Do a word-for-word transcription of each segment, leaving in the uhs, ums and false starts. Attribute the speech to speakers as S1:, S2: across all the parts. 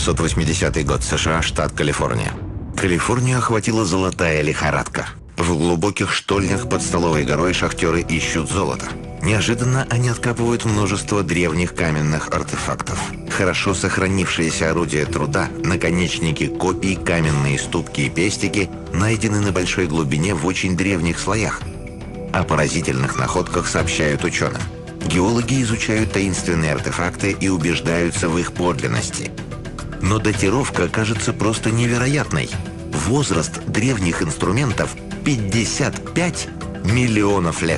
S1: девятьсот восьмидесятый год, США, штат Калифорния. Калифорнию охватила золотая лихорадка. В глубоких штольнях под Столовой горой шахтеры ищут золото. Неожиданно они откапывают множество древних каменных артефактов. Хорошо сохранившиеся орудия труда, наконечники копий, каменные ступки и пестики найдены на большой глубине в очень древних слоях. О поразительных находках сообщают ученым. Геологи изучают таинственные артефакты и убеждаются в их подлинности. Но датировка кажется просто невероятной. Возраст древних инструментов – пятьдесят пять миллионов лет.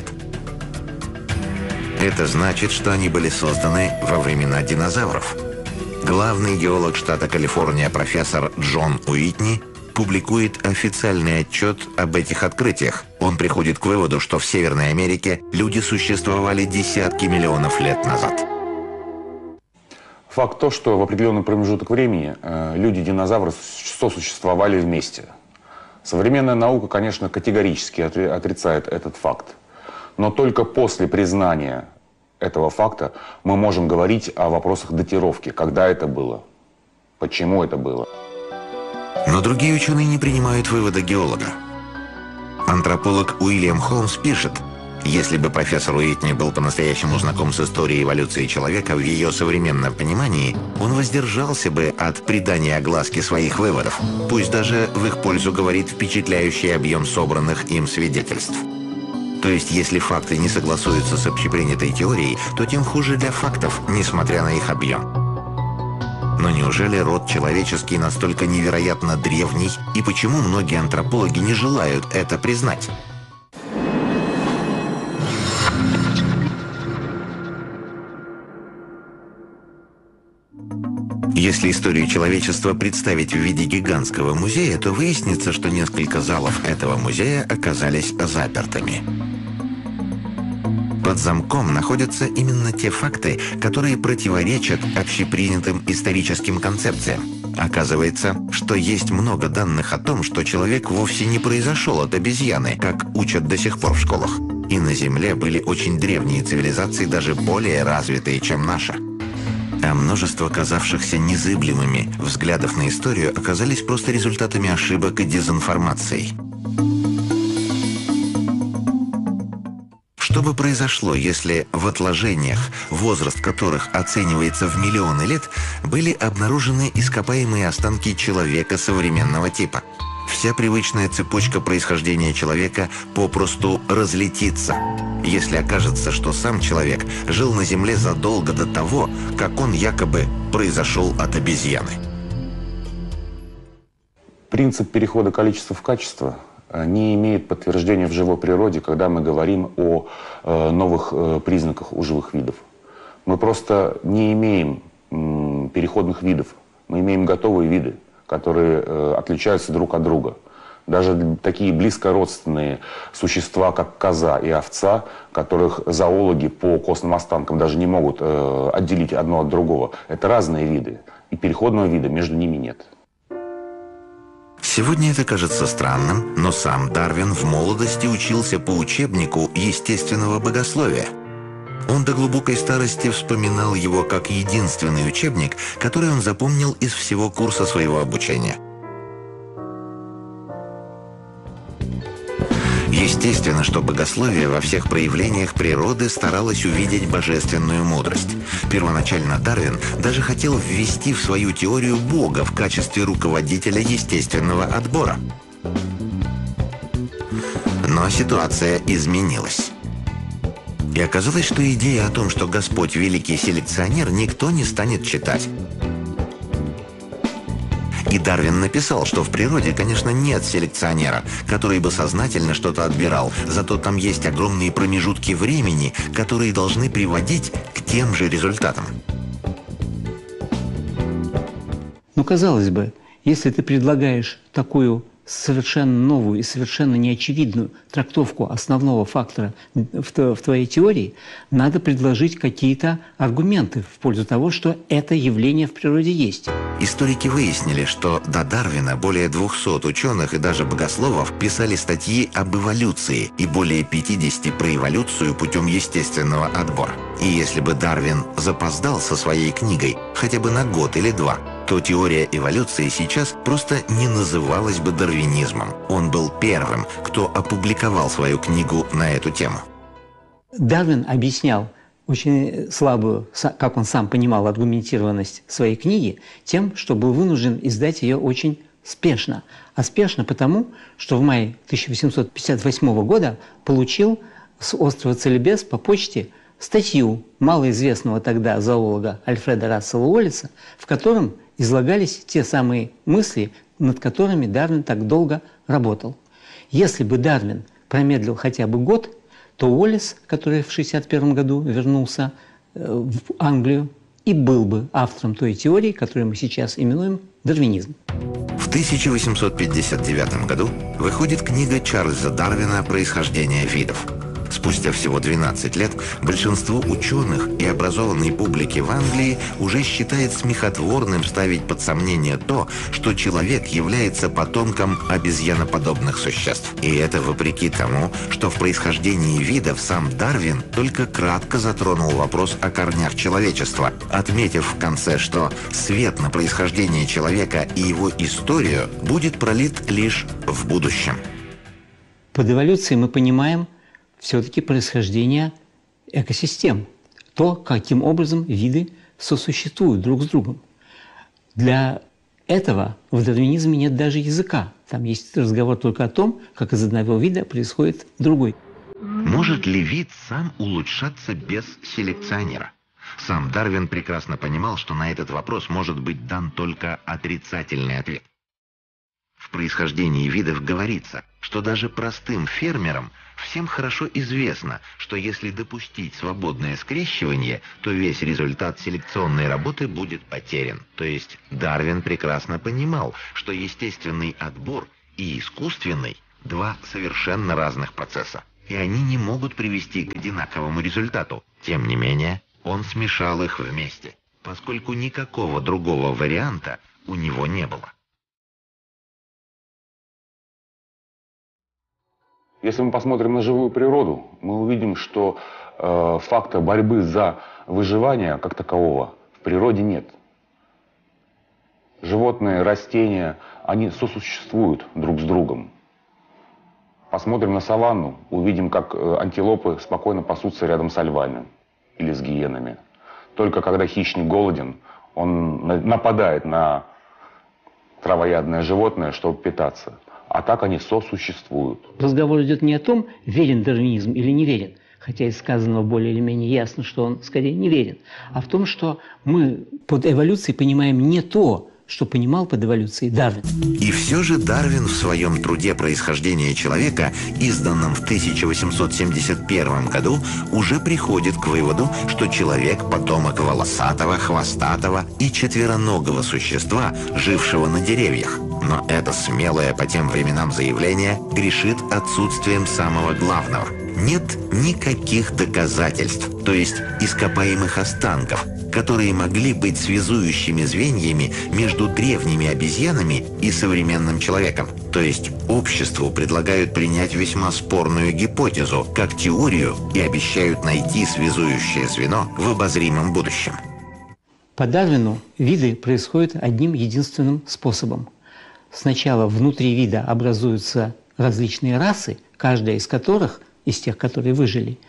S1: Это значит, что они были созданы во времена динозавров. Главный геолог штата Калифорния профессор Джон Уитни публикует официальный отчет об этих открытиях. Он приходит к выводу, что в Северной Америке люди существовали десятки миллионов лет назад.
S2: Факт то, что в определенный промежуток времени э, люди и динозавры сосуществовали вместе. Современная наука, конечно, категорически отрицает этот факт. Но только после признания этого факта мы можем говорить о вопросах датировки. Когда это было? Почему это было?
S1: Но другие ученые не принимают вывода геолога. Антрополог Уильям Холмс пишет, если бы профессор Уитни был по-настоящему знаком с историей эволюции человека в ее современном понимании, он воздержался бы от придания огласки своих выводов, пусть даже в их пользу говорит впечатляющий объем собранных им свидетельств. То есть, если факты не согласуются с общепринятой теорией, то тем хуже для фактов, несмотря на их объем. Но неужели род человеческий настолько невероятно древний, и почему многие антропологи не желают это признать? Если историю человечества представить в виде гигантского музея, то выяснится, что несколько залов этого музея оказались запертыми. Под замком находятся именно те факты, которые противоречат общепринятым историческим концепциям. Оказывается, что есть много данных о том, что человек вовсе не произошел от обезьяны, как учат до сих пор в школах. И на Земле были очень древние цивилизации, даже более развитые, чем наша. А множество казавшихся незыблемыми взглядов на историю оказались просто результатами ошибок и дезинформации. Что бы произошло, если в отложениях, возраст которых оценивается в миллионы лет, были обнаружены ископаемые останки человека современного типа? Вся привычная цепочка происхождения человека попросту разлетится, если окажется, что сам человек жил на Земле задолго до того, как он якобы произошел от обезьяны.
S2: Принцип перехода количества в качество не имеет подтверждения в живой природе, когда мы говорим о э, новых э, признаках у живых видов. Мы просто не имеем м, переходных видов, мы имеем готовые виды, которые э, отличаются друг от друга. Даже такие близкородственные существа, как коза и овца, которых зоологи по костным останкам даже не могут э, отделить одно от другого, это разные виды, и переходного вида между ними нет.
S1: Сегодня это кажется странным, но сам Дарвин в молодости учился по учебнику естественного богословия. Он до глубокой старости вспоминал его как единственный учебник, который он запомнил из всего курса своего обучения. Естественно, что богословие во всех проявлениях природы старалось увидеть божественную мудрость. Первоначально Дарвин даже хотел ввести в свою теорию Бога в качестве руководителя естественного отбора. Но ситуация изменилась. И оказалось, что идея о том, что Господь великий селекционер, никто не станет читать. И Дарвин написал, что в природе, конечно, нет селекционера, который бы сознательно что-то отбирал, зато там есть огромные промежутки времени, которые должны приводить к тем же результатам.
S3: Ну, казалось бы, если ты предлагаешь такую совершенно новую и совершенно неочевидную трактовку основного фактора в, в твоей теории, надо предложить какие-то аргументы в пользу того, что это явление в природе есть.
S1: Историки выяснили, что до Дарвина более двухсот ученых и даже богословов писали статьи об эволюции и более пятидесяти про эволюцию путем естественного отбора. И если бы Дарвин запоздал со своей книгой хотя бы на год или два, то теория эволюции сейчас просто не называлась бы дарвинизмом. Он был первым, кто опубликовал свою книгу на эту тему.
S3: Дарвин объяснял очень слабую, как он сам понимал, аргументированность своей книги тем, что был вынужден издать ее очень спешно. А спешно потому, что в мае тысяча восемьсот пятьдесят восьмого года получил с острова Целебес по почте статью малоизвестного тогда зоолога Альфреда Рассела Уоллеса, в котором излагались те самые мысли, над которыми Дарвин так долго работал. Если бы Дарвин промедлил хотя бы год, то Уоллес, который в шестьдесят первом году вернулся в Англию, и был бы автором той теории, которую мы сейчас именуем дарвинизм.
S1: В тысяча восемьсот пятьдесят девятом году выходит книга Чарльза Дарвина «Происхождение видов». Спустя всего двенадцать лет большинство ученых и образованной публики в Англии уже считает смехотворным ставить под сомнение то, что человек является потомком обезьяноподобных существ. И это вопреки тому, что в «Происхождении видов» сам Дарвин только кратко затронул вопрос о корнях человечества, отметив в конце, что свет на происхождение человека и его историю будет пролит лишь в будущем.
S3: Под эволюцией мы понимаем все-таки происхождение экосистем, то, каким образом виды сосуществуют друг с другом. Для этого в дарвинизме нет даже языка. Там есть разговор только о том, как из одного вида происходит другой.
S1: Может ли вид сам улучшаться без селекционера? Сам Дарвин прекрасно понимал, что на этот вопрос может быть дан только отрицательный ответ. В «Происхождении видов» говорится, что даже простым фермерам всем хорошо известно, что если допустить свободное скрещивание, то весь результат селекционной работы будет потерян. То есть Дарвин прекрасно понимал, что естественный отбор и искусственный – два совершенно разных процесса, и они не могут привести к одинаковому результату. Тем не менее, он смешал их вместе, поскольку никакого другого варианта у него не было.
S2: Если мы посмотрим на живую природу, мы увидим, что э, факта борьбы за выживание как такового в природе нет. Животные, растения, они сосуществуют друг с другом. Посмотрим на саванну, увидим, как э, антилопы спокойно пасутся рядом со львами или с гиенами. Только когда хищник голоден, он на- нападает на травоядное животное, чтобы питаться. А так они сосуществуют.
S3: Разговор идет не о том, верен дарвинизм или не верен, хотя из сказанного более или менее ясно, что он скорее не верен, а в том, что мы под эволюцией понимаем не то, что понимал под эволюцией Дарвин.
S1: И все же Дарвин в своем труде «Происхождение человека», изданном в тысяча восемьсот семьдесят первом году, уже приходит к выводу, что человек – потомок волосатого, хвостатого и четвероногого существа, жившего на деревьях. Но это смелое по тем временам заявление грешит отсутствием самого главного. Нет никаких доказательств, то есть ископаемых останков, которые могли быть связующими звеньями между древними обезьянами и современным человеком. То есть обществу предлагают принять весьма спорную гипотезу как теорию и обещают найти связующее звено в обозримом будущем.
S3: По Дарвину виды происходят одним единственным способом. Сначала внутри вида образуются различные расы, каждая из которых, из тех, которые выжили,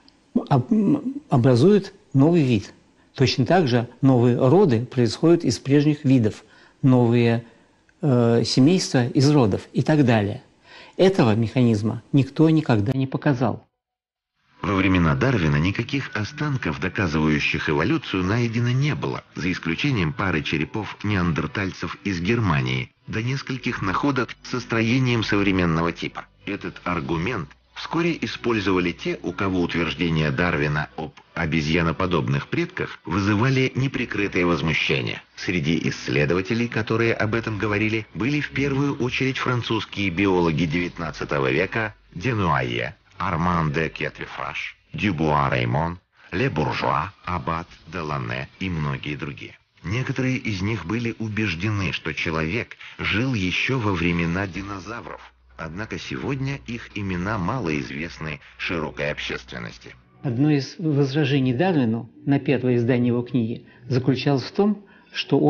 S3: образует новый вид. Точно так же новые роды происходят из прежних видов, новые э, семейства из родов и так далее. Этого механизма никто никогда не показал.
S1: Во времена Дарвина никаких останков, доказывающих эволюцию, найдено не было, за исключением пары черепов неандертальцев из Германии, до нескольких находок со строением современного типа. Этот аргумент вскоре использовали те, у кого утверждения Дарвина об обезьяноподобных предках вызывали неприкрытое возмущение. Среди исследователей, которые об этом говорили, были в первую очередь французские биологи девятнадцатого века Денуае, Арман де Кетрифраш, Дюбуа Реймон, Ле Буржуа, Аббат, Делане и многие другие. Некоторые из них были убеждены, что человек жил еще во времена динозавров. Однако сегодня их имена мало известны широкой общественности.
S3: Одно из возражений Дарвину на первое издание его книги заключалось в том, что он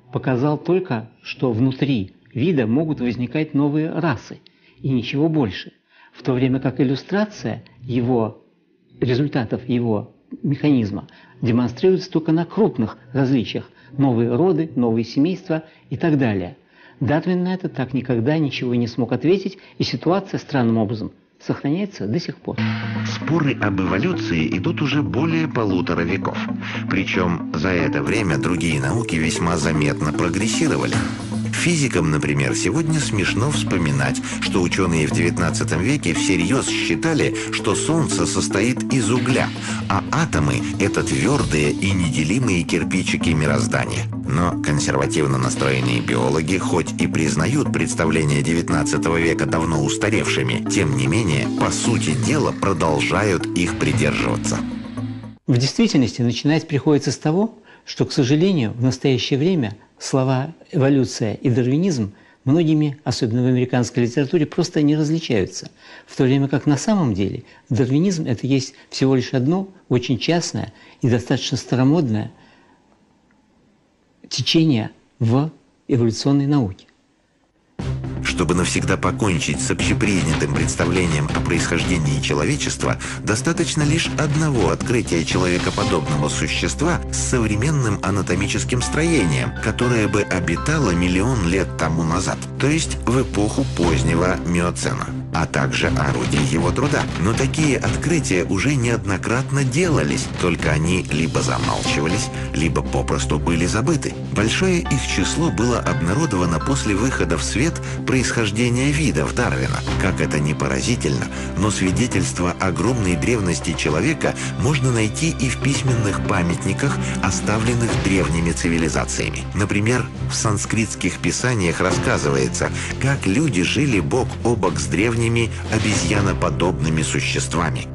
S3: показал только, что внутри вида могут возникать новые расы, и ничего больше. В то время как иллюстрация его результатов его механизма демонстрируется только на крупных различиях: новые роды, новые семейства и так далее. Дарвин на это так никогда ничего не смог ответить, и ситуация странным образом сохраняется до сих пор.
S1: Споры об эволюции идут уже более полутора веков. Причем за это время другие науки весьма заметно прогрессировали. Физикам, например, сегодня смешно вспоминать, что ученые в девятнадцатом веке всерьез считали, что Солнце состоит из угля, а атомы – это твердые и неделимые кирпичики мироздания. Но консервативно настроенные биологи хоть и признают представления девятнадцатого века давно устаревшими, тем не менее, по сути дела, продолжают их придерживаться.
S3: В действительности начинать приходится с того, что, к сожалению, в настоящее время слова «эволюция» и «дарвинизм» многими, особенно в американской литературе, просто не различаются. В то время как на самом деле дарвинизм – это есть всего лишь одно очень частное и достаточно старомодное течение в эволюционной науке.
S1: Чтобы навсегда покончить с общепринятым представлением о происхождении человечества, достаточно лишь одного открытия человекоподобного существа с современным анатомическим строением, которое бы обитало миллион лет тому назад, то есть в эпоху позднего миоцена, а также орудие его труда. Но такие открытия уже неоднократно делались, только они либо замалчивались, либо попросту были забыты. Большое их число было обнародовано после выхода в свет происхождения видов Дарвина. Как это ни поразительно, но свидетельство огромной древности человека можно найти и в письменных памятниках, оставленных древними цивилизациями. Например, в санскритских писаниях рассказывается, как люди жили бок о бок с древними обезьяноподобными существами.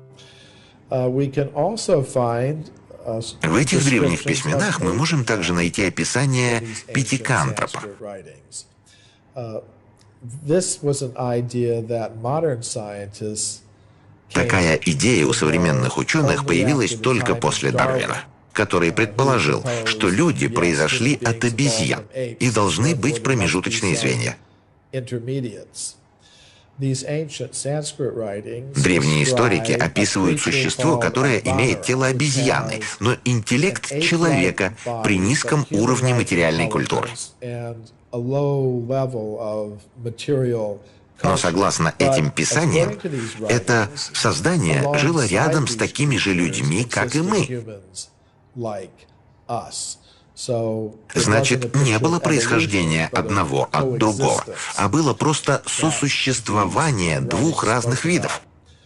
S1: В этих древних письменах мы можем также найти описание пятикантропа. Такая идея у современных ученых появилась только после Дарвина, который предположил, что люди произошли от обезьян и должны быть промежуточные звенья. Древние историки описывают существо, которое имеет тело обезьяны, но интеллект человека при низком уровне материальной культуры. Но согласно этим писаниям, это создание жило рядом с такими же людьми, как и мы. Значит, не было происхождения одного от другого, а было просто сосуществование двух разных видов.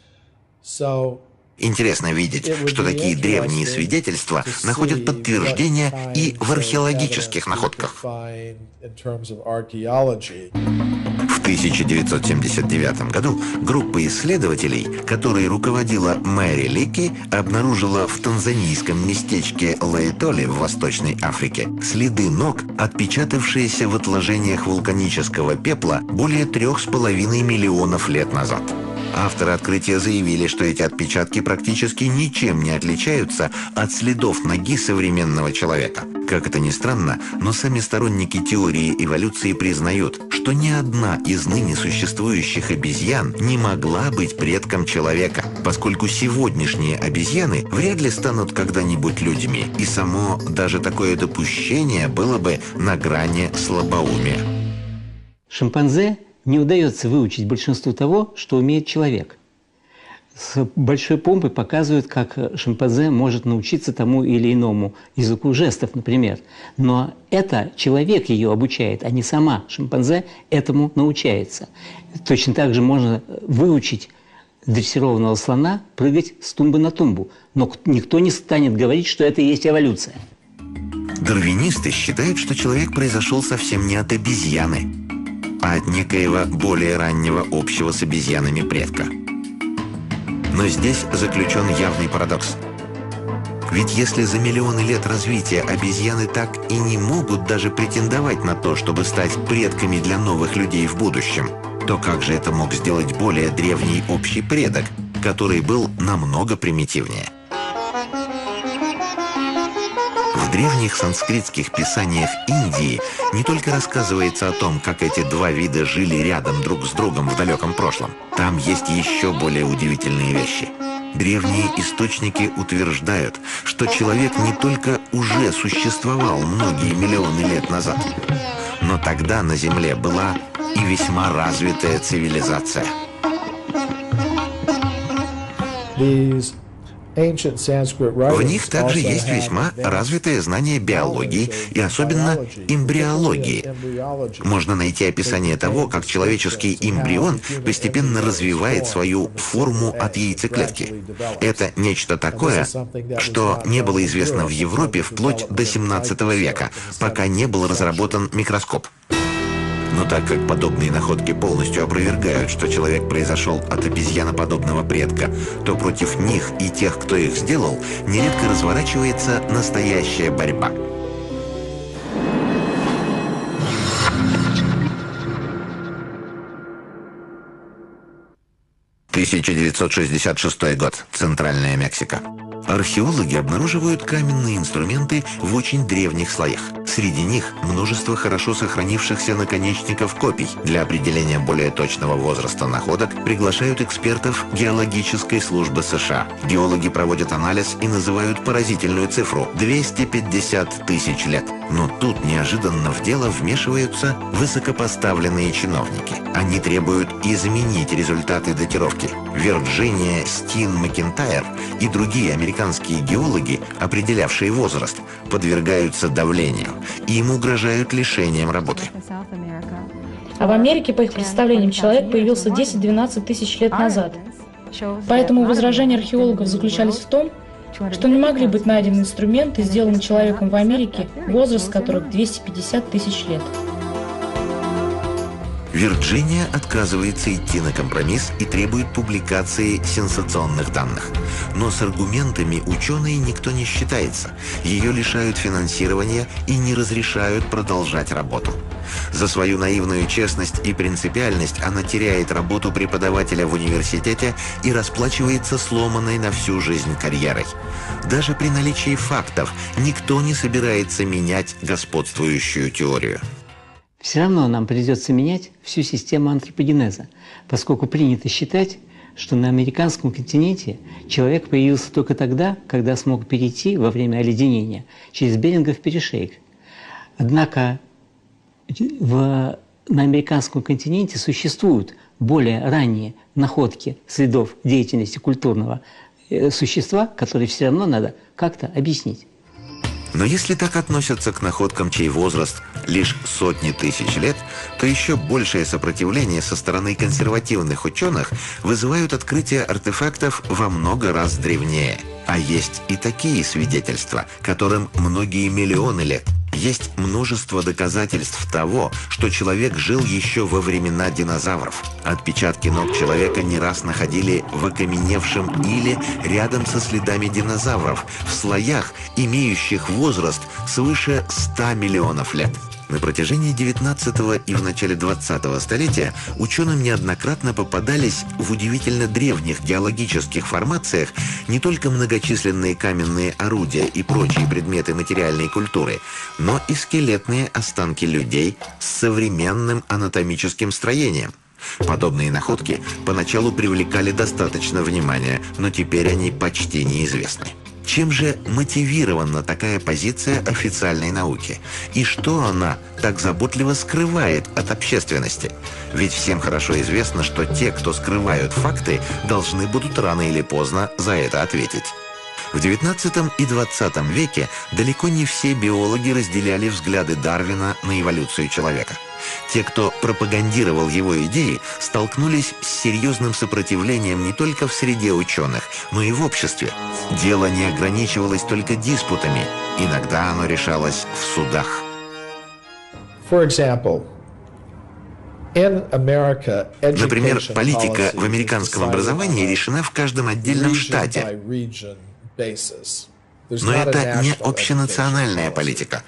S1: Интересно видеть, что такие древние свидетельства находят подтверждение и в археологических находках. В тысяча девятьсот семьдесят девятом году группа исследователей, которой руководила Мэри Лики, обнаружила в танзанийском местечке Лаэтоли в Восточной Африке следы ног, отпечатавшиеся в отложениях вулканического пепла более трех с половиной миллионов лет назад. Авторы открытия заявили, что эти отпечатки практически ничем не отличаются от следов ноги современного человека. Как это ни странно, но сами сторонники теории эволюции признают, что ни одна из ныне существующих обезьян не могла быть предком человека, поскольку сегодняшние обезьяны вряд ли станут когда-нибудь людьми, и само даже такое допущение было бы на грани слабоумия.
S3: Шимпанзе не удается выучить большинству того, что умеет человек. С большой помпой показывают, как шимпанзе может научиться тому или иному языку жестов, например. Но это человек ее обучает, а не сама шимпанзе этому научается. Точно так же можно выучить дрессированного слона прыгать с тумбы на тумбу. Но никто не станет говорить, что это и есть эволюция.
S1: Дарвинисты считают, что человек произошел совсем не от обезьяны, а от некоего более раннего общего с обезьянами предка. Но здесь заключен явный парадокс. Ведь если за миллионы лет развития обезьяны так и не могут даже претендовать на то, чтобы стать предками для новых людей в будущем, то как же это мог сделать более древний общий предок, который был намного примитивнее? В древних санскритских писаниях Индии не только рассказывается о том, как эти два вида жили рядом друг с другом в далеком прошлом. Там есть еще более удивительные вещи. Древние источники утверждают, что человек не только уже существовал многие миллионы лет назад, но тогда на Земле была и весьма развитая цивилизация. В них также есть весьма развитое знание биологии и особенно эмбриологии. Можно найти описание того, как человеческий эмбрион постепенно развивает свою форму от яйцеклетки. Это нечто такое, что не было известно в Европе вплоть до семнадцатого века, пока не был разработан микроскоп. Но так как подобные находки полностью опровергают, что человек произошел от обезьяноподобного предка, то против них и тех, кто их сделал, нередко разворачивается настоящая борьба. тысяча девятьсот шестьдесят шестой год. Центральная Мексика. Археологи обнаруживают каменные инструменты в очень древних слоях. Среди них множество хорошо сохранившихся наконечников копий. Для определения более точного возраста находок приглашают экспертов геологической службы США. Геологи проводят анализ и называют поразительную цифру – двести пятьдесят тысяч лет. Но тут неожиданно в дело вмешиваются высокопоставленные чиновники. Они требуют изменить результаты датировки. Вирджиния Стин Макентайр и другие американские геологи, определявшие возраст, подвергаются давлению. Им угрожают лишением работы.
S4: А в Америке, по их представлениям, человек появился десять-двенадцать тысяч лет назад. Поэтому возражения археологов заключались в том, что не могли быть найдены инструменты, сделанные человеком в Америке, возраст которых двести пятьдесят тысяч лет.
S1: Вирджиния отказывается идти на компромисс и требует публикации сенсационных данных. Но с аргументами ученые никто не считается. Ее лишают финансирования и не разрешают продолжать работу. За свою наивную честность и принципиальность она теряет работу преподавателя в университете и расплачивается сломанной на всю жизнь карьерой. Даже при наличии фактов никто не собирается менять господствующую теорию.
S3: Все равно нам придется менять всю систему антропогенеза, поскольку принято считать, что на американском континенте человек появился только тогда, когда смог перейти во время оледенения через Берингов перешейк. Однако в, на американском континенте существуют более ранние находки следов деятельности культурного существа, которые все равно надо как-то объяснить.
S1: Но если так относятся к находкам, чей возраст лишь сотни тысяч лет, то еще большее сопротивление со стороны консервативных ученых вызывают открытие артефактов во много раз древнее. А есть и такие свидетельства, которым многие миллионы лет. Есть множество доказательств того, что человек жил еще во времена динозавров. Отпечатки ног человека не раз находили в окаменевшем иле рядом со следами динозавров, в слоях, имеющих возраст свыше ста миллионов лет. На протяжении девятнадцатого и в начале двадцатого столетия ученым неоднократно попадались в удивительно древних геологических формациях не только многочисленные каменные орудия и прочие предметы материальной культуры, но и скелетные останки людей с современным анатомическим строением. Подобные находки поначалу привлекали достаточно внимания, но теперь они почти неизвестны. Чем же мотивирована такая позиция официальной науки? И что она так заботливо скрывает от общественности? Ведь всем хорошо известно, что те, кто скрывают факты, должны будут рано или поздно за это ответить. В девятнадцатом и двадцатом веке далеко не все биологи разделяли взгляды Дарвина на эволюцию человека. Те, кто пропагандировал его идеи, столкнулись с серьезным сопротивлением не только в среде ученых, но и в обществе. Дело не ограничивалось только диспутами, иногда оно решалось в судах. Например, политика в американском образовании решена в каждом отдельном штате. Но это не общенациональная политика.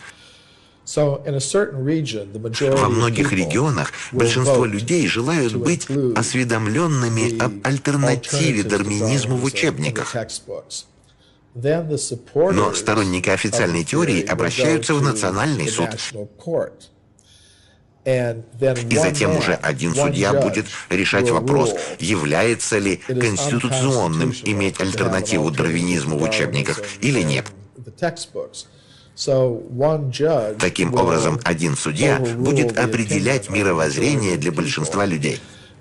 S1: Во многих регионах большинство людей желают быть осведомленными об альтернативе дарвинизму в учебниках. Но сторонники официальной теории обращаются в Национальный суд. И затем уже один судья будет решать вопрос, является ли конституционным иметь альтернативу дарвинизму в учебниках или нет. Таким образом, один судья будет определять мировоззрение для большинства людей.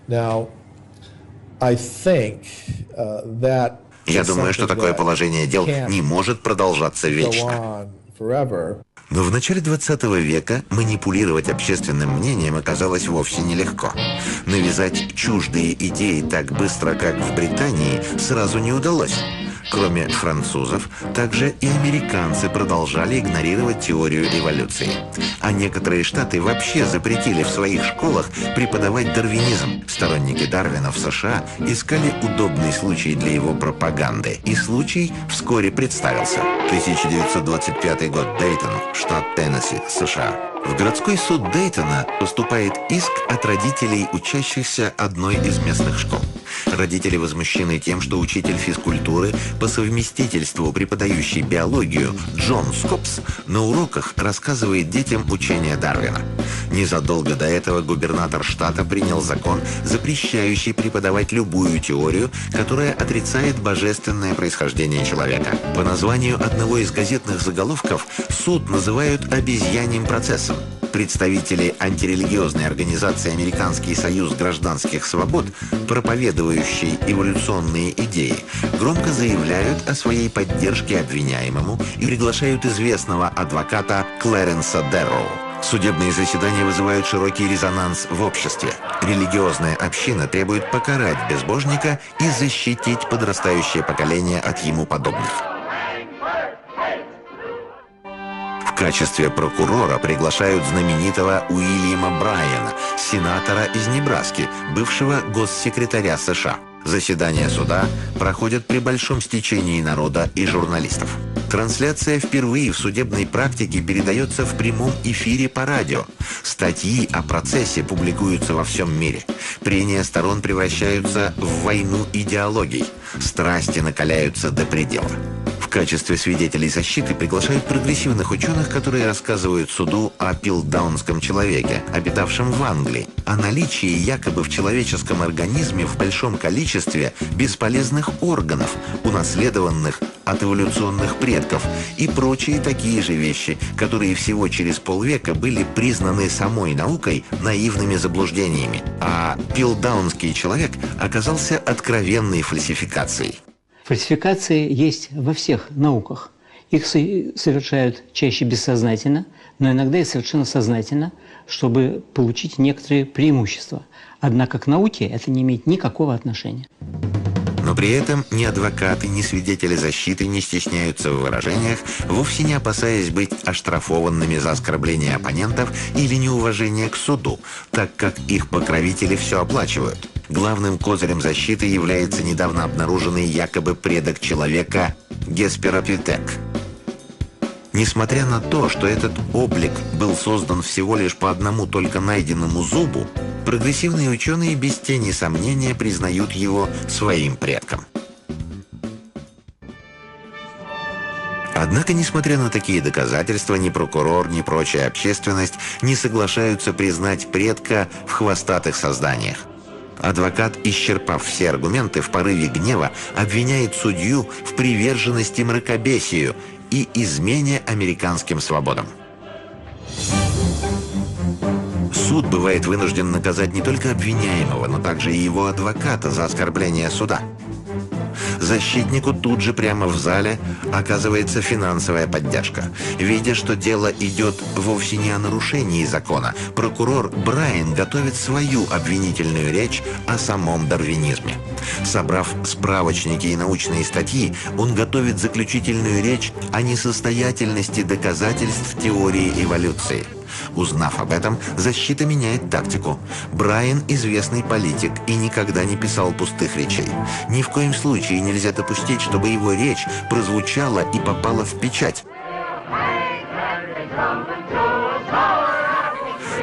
S1: Я думаю, что такое положение дел не может продолжаться вечно. Но в начале двадцатого века манипулировать общественным мнением оказалось вовсе нелегко. Навязать чуждые идеи так быстро, как в Британии, сразу не удалось. Кроме французов, также и американцы продолжали игнорировать теорию эволюции. А некоторые штаты вообще запретили в своих школах преподавать дарвинизм. Сторонники Дарвина в США искали удобный случай для его пропаганды. И случай вскоре представился. тысяча девятьсот двадцать пятый год, Дейтон, штат Теннесси, США. В городской суд Дейтона поступает иск от родителей учащихся одной из местных школ. Родители возмущены тем, что учитель физкультуры, по совместительству преподающий биологию Джон Скопс, на уроках рассказывает детям учение Дарвина. Незадолго до этого губернатор штата принял закон, запрещающий преподавать любую теорию, которая отрицает божественное происхождение человека. По названию одного из газетных заголовков суд называют обезьяньим процессом. Представители антирелигиозной организации «Американский союз гражданских свобод», проповедующие эволюционные идеи, громко заявляют о своей поддержке обвиняемому и приглашают известного адвоката Клэренса Дэрроу. Судебные заседания вызывают широкий резонанс в обществе. Религиозная община требует покарать безбожника и защитить подрастающее поколение от ему подобных. В качестве прокурора приглашают знаменитого Уильяма Брайана, сенатора из Небраски, бывшего госсекретаря США. Заседания суда проходят при большом стечении народа и журналистов. Трансляция впервые в судебной практике передается в прямом эфире по радио. Статьи о процессе публикуются во всем мире. Прения сторон превращаются в войну идеологий. Страсти накаляются до предела. В качестве свидетелей защиты приглашают прогрессивных ученых, которые рассказывают суду о пилдаунском человеке, обитавшем в Англии, о наличии якобы в человеческом организме в большом количестве бесполезных органов, унаследованных от эволюционных предков, и прочие такие же вещи, которые всего через полвека были признаны самой наукой наивными заблуждениями. А пилдаунский человек оказался откровенной фальсификацией.
S3: Фальсификации есть во всех науках. Их совершают чаще бессознательно, но иногда и совершенно сознательно, чтобы получить некоторые преимущества. Однако к науке это не имеет никакого отношения.
S1: Но при этом ни адвокаты, ни свидетели защиты не стесняются в выражениях, вовсе не опасаясь быть оштрафованными за оскорбление оппонентов или неуважение к суду, так как их покровители все оплачивают. Главным козырем защиты является недавно обнаруженный якобы предок человека Гесперопитек. Несмотря на то, что этот облик был создан всего лишь по одному только найденному зубу, прогрессивные ученые без тени сомнения признают его своим предком. Однако, несмотря на такие доказательства, ни прокурор, ни прочая общественность не соглашаются признать предка в хвостатых созданиях. Адвокат, исчерпав все аргументы, в порыве гнева обвиняет судью в приверженности мракобесию и измене американским свободам. Суд бывает вынужден наказать не только обвиняемого, но также и его адвоката за оскорбление суда. Защитнику тут же прямо в зале оказывается финансовая поддержка. Видя, что дело идет вовсе не о нарушении закона, прокурор Брайан готовит свою обвинительную речь о самом дарвинизме. Собрав справочники и научные статьи, он готовит заключительную речь о несостоятельности доказательств теории эволюции. Узнав об этом, защита меняет тактику. Брайан – известный политик и никогда не писал пустых речей. Ни в коем случае нельзя допустить, чтобы его речь прозвучала и попала в печать. В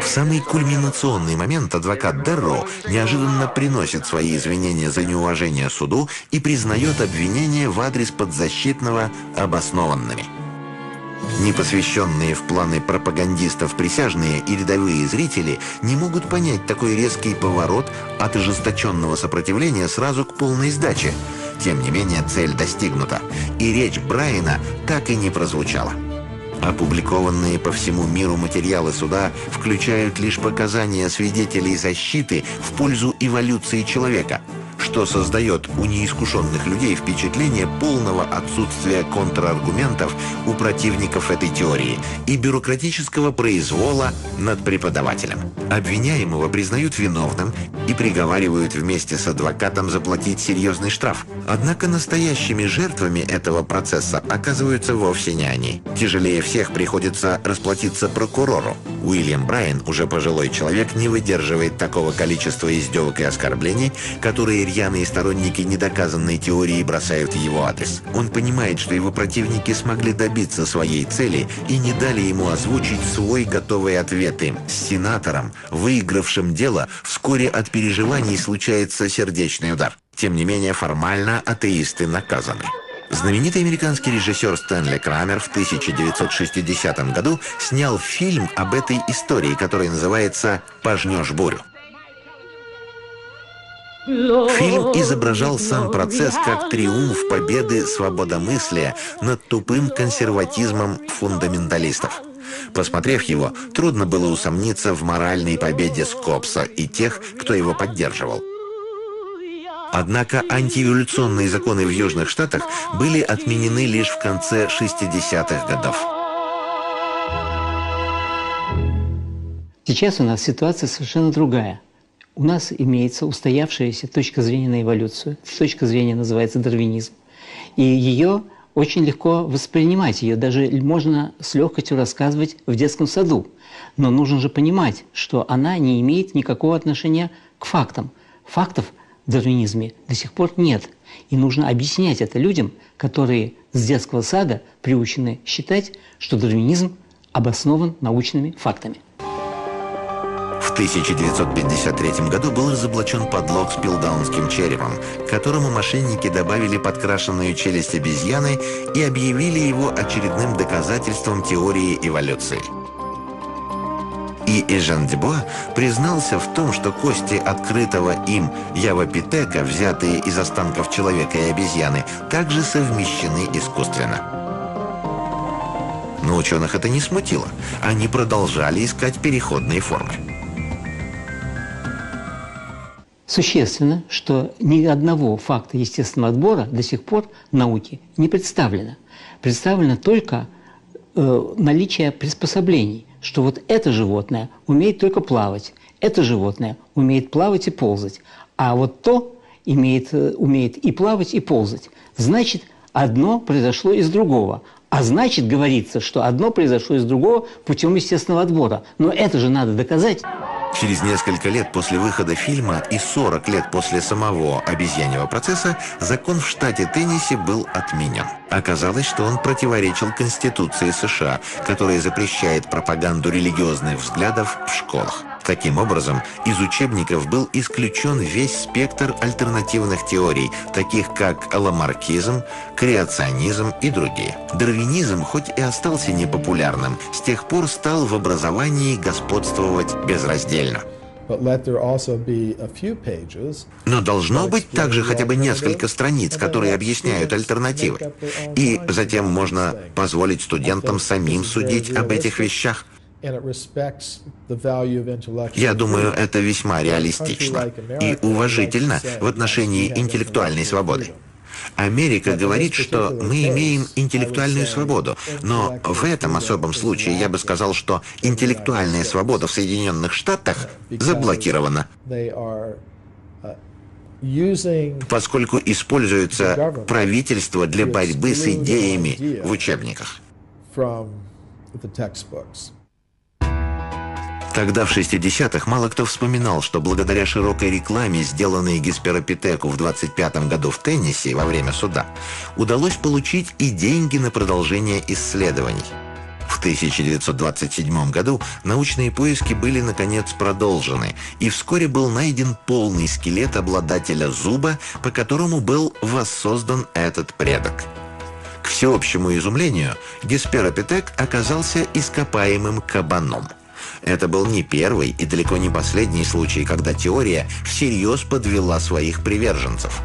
S1: самый кульминационный момент адвокат Дерроу неожиданно приносит свои извинения за неуважение суду и признает обвинения в адрес подзащитного обоснованными. Непосвященные в планы пропагандистов присяжные и рядовые зрители не могут понять такой резкий поворот от ожесточенного сопротивления сразу к полной сдаче. Тем не менее, цель достигнута, и речь Брайана так и не прозвучала. Опубликованные по всему миру материалы суда включают лишь показания свидетелей защиты в пользу эволюции человека, что создает у неискушенных людей впечатление полного отсутствия контраргументов у противников этой теории и бюрократического произвола над преподавателем. Обвиняемого признают виновным и приговаривают вместе с адвокатом заплатить серьезный штраф. Однако настоящими жертвами этого процесса оказываются вовсе не они. Тяжелее всех приходится расплатиться прокурору. Уильям Брайан, уже пожилой человек, не выдерживает такого количества издевок и оскорблений, которые рьяные сторонники недоказанной теории бросают в его адрес. Он понимает, что его противники смогли добиться своей цели и не дали ему озвучить свой готовый ответ им. С сенатором, выигравшим дело, вскоре от переживаний случается сердечный удар. Тем не менее, формально атеисты наказаны. Знаменитый американский режиссер Стэнли Крамер в тысяча девятьсот шестидесятом году снял фильм об этой истории, который называется «Пожнешь бурю». Фильм изображал сам процесс как триумф победы свободомыслия над тупым консерватизмом фундаменталистов. Посмотрев его, трудно было усомниться в моральной победе Скопса и тех, кто его поддерживал. Однако антиэволюционные законы в Южных Штатах были отменены лишь в конце шестидесятых годов.
S3: Сейчас у нас ситуация совершенно другая. У нас имеется устоявшаяся точка зрения на эволюцию. Точка зрения называется дарвинизм. И ее очень легко воспринимать. Ее даже можно с легкостью рассказывать в детском саду. Но нужно же понимать, что она не имеет никакого отношения к фактам. Фактов в дарвинизме до сих пор нет. И нужно объяснять это людям, которые с детского сада приучены считать, что дарвинизм обоснован научными фактами.
S1: В тысяча девятьсот пятьдесят третьем году был разоблачен подлог с пилдаунским черепом, к которому мошенники добавили подкрашенную челюсть обезьяны и объявили его очередным доказательством теории эволюции. И Эжен Дебуа признался в том, что кости открытого им явапитека, взятые из останков человека и обезьяны, также совмещены искусственно. Но ученых это не смутило. Они продолжали искать переходные формы.
S3: Существенно, что ни одного факта естественного отбора до сих пор в науке не представлено. Представлено только э, наличие приспособлений, что вот это животное умеет только плавать, это животное умеет плавать и ползать, а вот то имеет, умеет и плавать, и ползать. Значит, одно произошло из другого. А значит, говорится, что одно произошло из другого путем естественного отбора. Но это же надо доказать.
S1: Через несколько лет после выхода фильма и сорок лет после самого обезьяньего процесса закон в штате Теннесси был отменен. Оказалось, что он противоречил Конституции США, которая запрещает пропаганду религиозных взглядов в школах. Таким образом, из учебников был исключен весь спектр альтернативных теорий, таких как ламаркизм, креационизм и другие. Дарвинизм, хоть и остался непопулярным, с тех пор стал в образовании господствовать безраздельно. Но должно быть также хотя бы несколько страниц, которые объясняют альтернативы. И затем можно позволить студентам самим судить об этих вещах. Я думаю, это весьма реалистично и уважительно в отношении интеллектуальной свободы. Америка говорит, что мы имеем интеллектуальную свободу, но в этом особом случае я бы сказал, что интеллектуальная свобода в Соединенных Штатах заблокирована, поскольку используется правительство для борьбы с идеями в учебниках. Тогда, в шестидесятых, мало кто вспоминал, что благодаря широкой рекламе, сделанной Гесперопитеку в двадцать пятом году в Теннесси во время суда, удалось получить и деньги на продолжение исследований. В В тысяча девятьсот двадцать седьмом году научные поиски были, наконец, продолжены, и вскоре был найден полный скелет обладателя зуба, по которому был воссоздан этот предок. К всеобщему изумлению, гесперопитек оказался ископаемым кабаном. Это был не первый и далеко не последний случай, когда теория всерьез подвела своих приверженцев.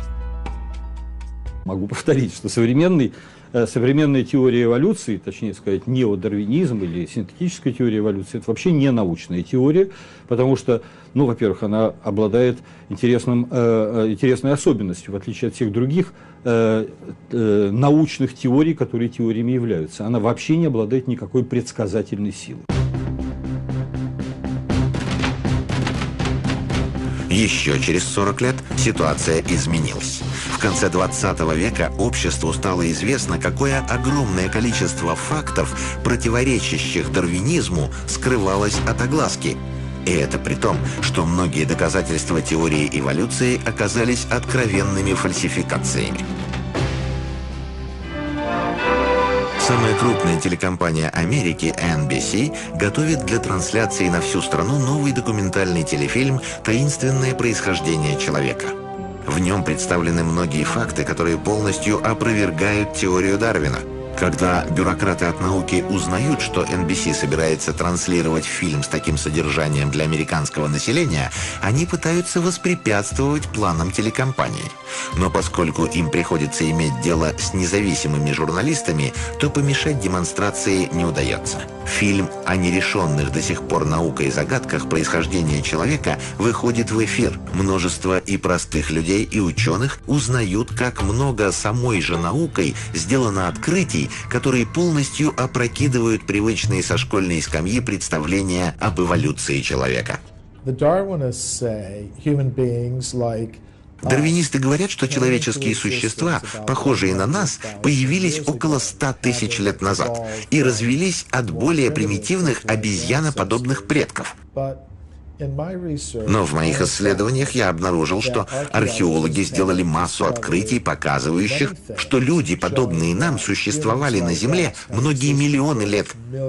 S5: Могу повторить, что современный, современная теория эволюции, точнее сказать, неодарвинизм или синтетическая теория эволюции, это вообще не научная теория, потому что, ну, во-первых, она обладает интересным, э, интересной особенностью, в отличие от всех других э, э, научных теорий, которые теориями являются. Она вообще не обладает никакой предсказательной силой.
S1: Еще через сорок лет ситуация изменилась. В конце двадцатого века обществу стало известно, какое огромное количество фактов, противоречащих дарвинизму, скрывалось от огласки. И это при том, что многие доказательства теории эволюции оказались откровенными фальсификациями. Самая крупная телекомпания Америки, эн би си, готовит для трансляции на всю страну новый документальный телефильм «Таинственное происхождение человека». В нем представлены многие факты, которые полностью опровергают теорию Дарвина. Когда бюрократы от науки узнают, что эн би си собирается транслировать фильм с таким содержанием для американского населения, они пытаются воспрепятствовать планам телекомпании. Но поскольку им приходится иметь дело с независимыми журналистами, то помешать демонстрации не удается. Фильм о нерешенных до сих пор наукой загадках происхождения человека выходит в эфир. Множество и простых людей, и ученых узнают, как много самой же наукой сделано открытий, которые полностью опрокидывают привычные со школьной скамьи представления об эволюции человека. Дарвинисты говорят, что человеческие существа, похожие на нас, появились около ста тысяч лет назад и развились от более примитивных обезьяноподобных предков. Но в моих исследованиях я обнаружил, что археологи сделали массу открытий, показывающих, что люди, подобные нам, существовали на Земле многие миллионы лет.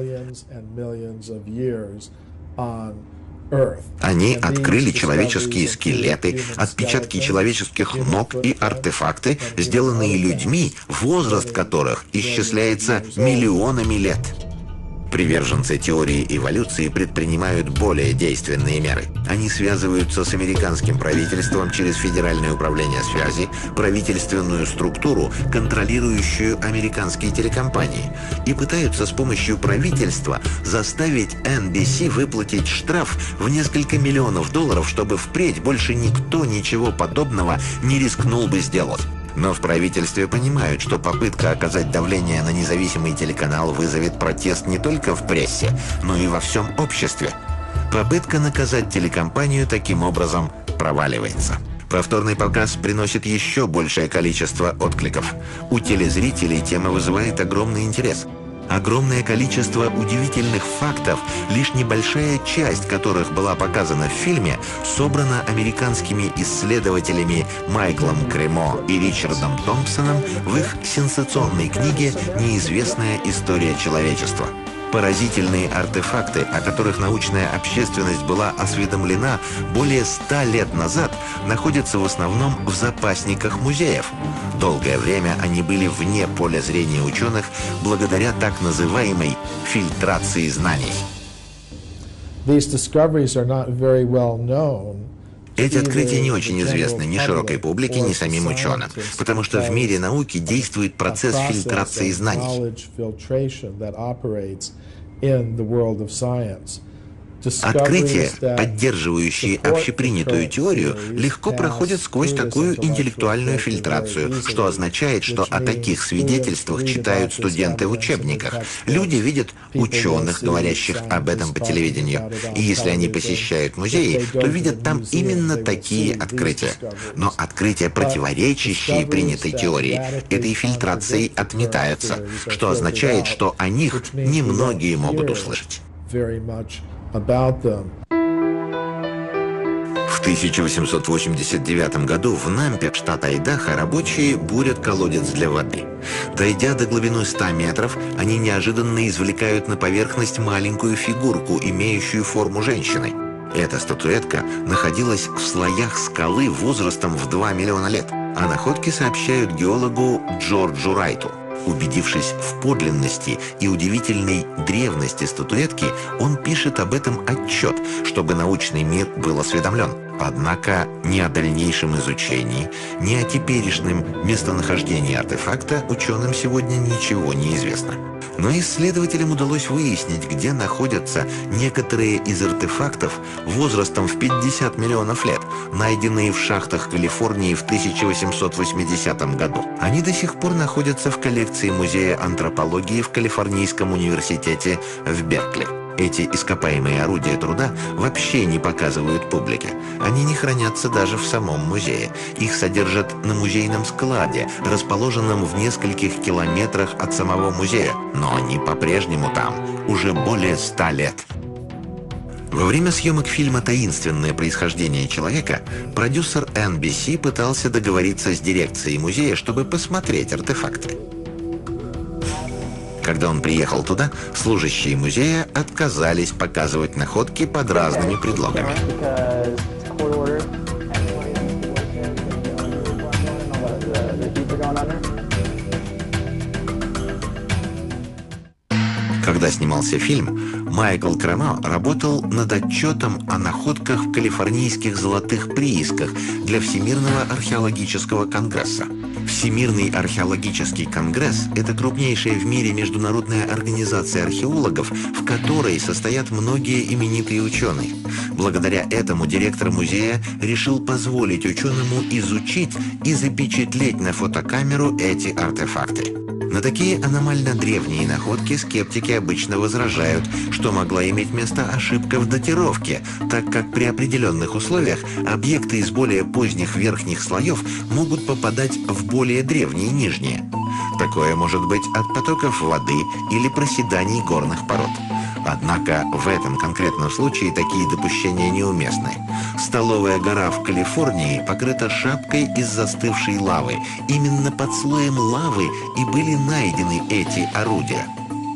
S1: Они открыли человеческие скелеты, отпечатки человеческих ног и артефакты, сделанные людьми, возраст которых исчисляется миллионами лет. Приверженцы теории эволюции предпринимают более действенные меры. Они связываются с американским правительством через Федеральное управление связи, правительственную структуру, контролирующую американские телекомпании, и пытаются с помощью правительства заставить эн би си выплатить штраф в несколько миллионов долларов, чтобы впредь больше никто ничего подобного не рискнул бы сделать. Но в правительстве понимают, что попытка оказать давление на независимый телеканал вызовет протест не только в прессе, но и во всем обществе. Попытка наказать телекомпанию таким образом проваливается. Повторный показ приносит еще большее количество откликов. У телезрителей тема вызывает огромный интерес. Огромное количество удивительных фактов, лишь небольшая часть которых была показана в фильме, собрана американскими исследователями Майклом Кремо и Ричардом Томпсоном в их сенсационной книге «Неизвестная история человечества». Поразительные артефакты, о которых научная общественность была осведомлена более ста лет назад, находятся в основном в запасниках музеев. Долгое время они были вне поля зрения ученых благодаря так называемой фильтрации знаний. Эти открытия не очень известны ни широкой публике, ни самим ученым, потому что в мире науки действует процесс фильтрации знаний. Открытия, поддерживающие общепринятую теорию, легко проходят сквозь такую интеллектуальную фильтрацию, что означает, что о таких свидетельствах читают студенты в учебниках. Люди видят ученых, говорящих об этом по телевидению. И если они посещают музеи, то видят там именно такие открытия. Но открытия, противоречащие принятой теории, этой фильтрацией отметаются, что означает, что о них немногие могут услышать. В тысяча восемьсот восемьдесят девятом году в Нампе, штат Айдахо, рабочие бурят колодец для воды. Дойдя до глубины ста метров, они неожиданно извлекают на поверхность маленькую фигурку, имеющую форму женщины. Эта статуэтка находилась в слоях скалы возрастом в два миллиона лет. О находке сообщают геологу Джорджу Райту. Убедившись в подлинности и удивительной древности статуэтки, он пишет об этом отчет, чтобы научный мир был осведомлен. Однако ни о дальнейшем изучении, ни о теперешнем местонахождении артефакта ученым сегодня ничего не известно. Но исследователям удалось выяснить, где находятся некоторые из артефактов возрастом в пятьдесят миллионов лет, найденные в шахтах Калифорнии в тысяча восемьсот восьмидесятом году. Они до сих пор находятся в коллекции Музея антропологии в Калифорнийском университете в Беркли. Эти ископаемые орудия труда вообще не показывают публике. Они не хранятся даже в самом музее. Их содержат на музейном складе, расположенном в нескольких километрах от самого музея. Но они по-прежнему там, уже более ста лет. Во время съемок фильма «Таинственное происхождение человека» продюсер эн би си пытался договориться с дирекцией музея, чтобы посмотреть артефакты. Когда он приехал туда, служащие музея отказались показывать находки под разными предлогами. Когда снимался фильм, Майкл Кремо работал над отчетом о находках в калифорнийских золотых приисках для Всемирного археологического конгресса. Всемирный археологический конгресс – это крупнейшая в мире международная организация археологов, в которой состоят многие именитые ученые. Благодаря этому директор музея решил позволить ученому изучить и запечатлеть на фотокамеру эти артефакты. На такие аномально древние находки скептики обычно возражают, что могла иметь место ошибка в датировке, так как при определенных условиях объекты из более поздних верхних слоев могут попадать в более древние нижние. Такое может быть от потоков воды или проседаний горных пород. Однако в этом конкретном случае такие допущения неуместны. Столовая гора в Калифорнии покрыта шапкой из застывшей лавы. Именно под слоем лавы и были найдены эти орудия.